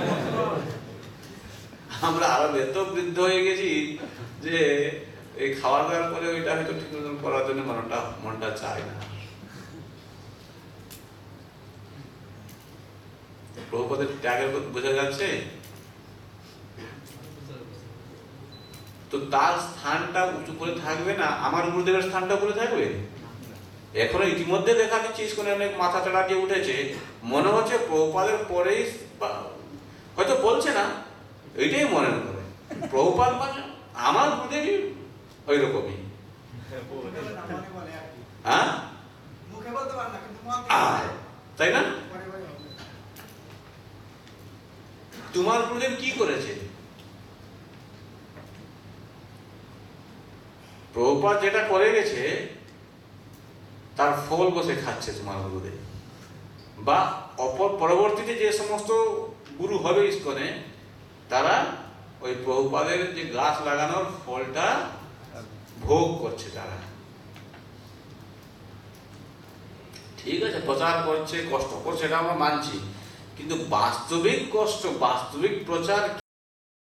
আমরা আরো এত বৃদ্ধ হয়ে গেছি যে এই খাওয়া দাওয়ার পরে ওইটা হয়তো ঠিক মতন করার জন্য মনটা মনটা চায় না। প্রভুপাদের ত্যাগের বোঝা যাচ্ছে। তো তার স্থানটা উঁচু করে থাকবে না, আমার গুরুদেবের স্থানটা উপরে থাকবে? এখনো ইতিমধ্যে দেখা যাচ্ছে ইস্কনে অনেক মাথা চাড়া দিয়ে উঠেছে, মনে হচ্ছে প্রভুপাদের পরেই, হয়তো বলছে না, এইটাই মনে করে প্রভুপাদ মানে আমার গুরুদেবই ওই রকমই। হ্যাঁ, তাই না? তোমার গুরুদেব কি করেছে? প্রভুপাদ যেটা করে গেছে তার ফল বসে খাচ্ছে তোমার গুরুদেব, বা অপর পরবর্তীতে যে সমস্ত গুরু হবে ইস্কনে, তারা ওই প্রভুপাদের যে গাছ লাগানোর ফলটা ভোগ করছে। তারা ঠিক আছে, প্রচার করছে, কষ্ট করছে, এটা আমরা মানছি, কিন্তু বাস্তবিক কষ্ট, বাস্তবিক প্রচার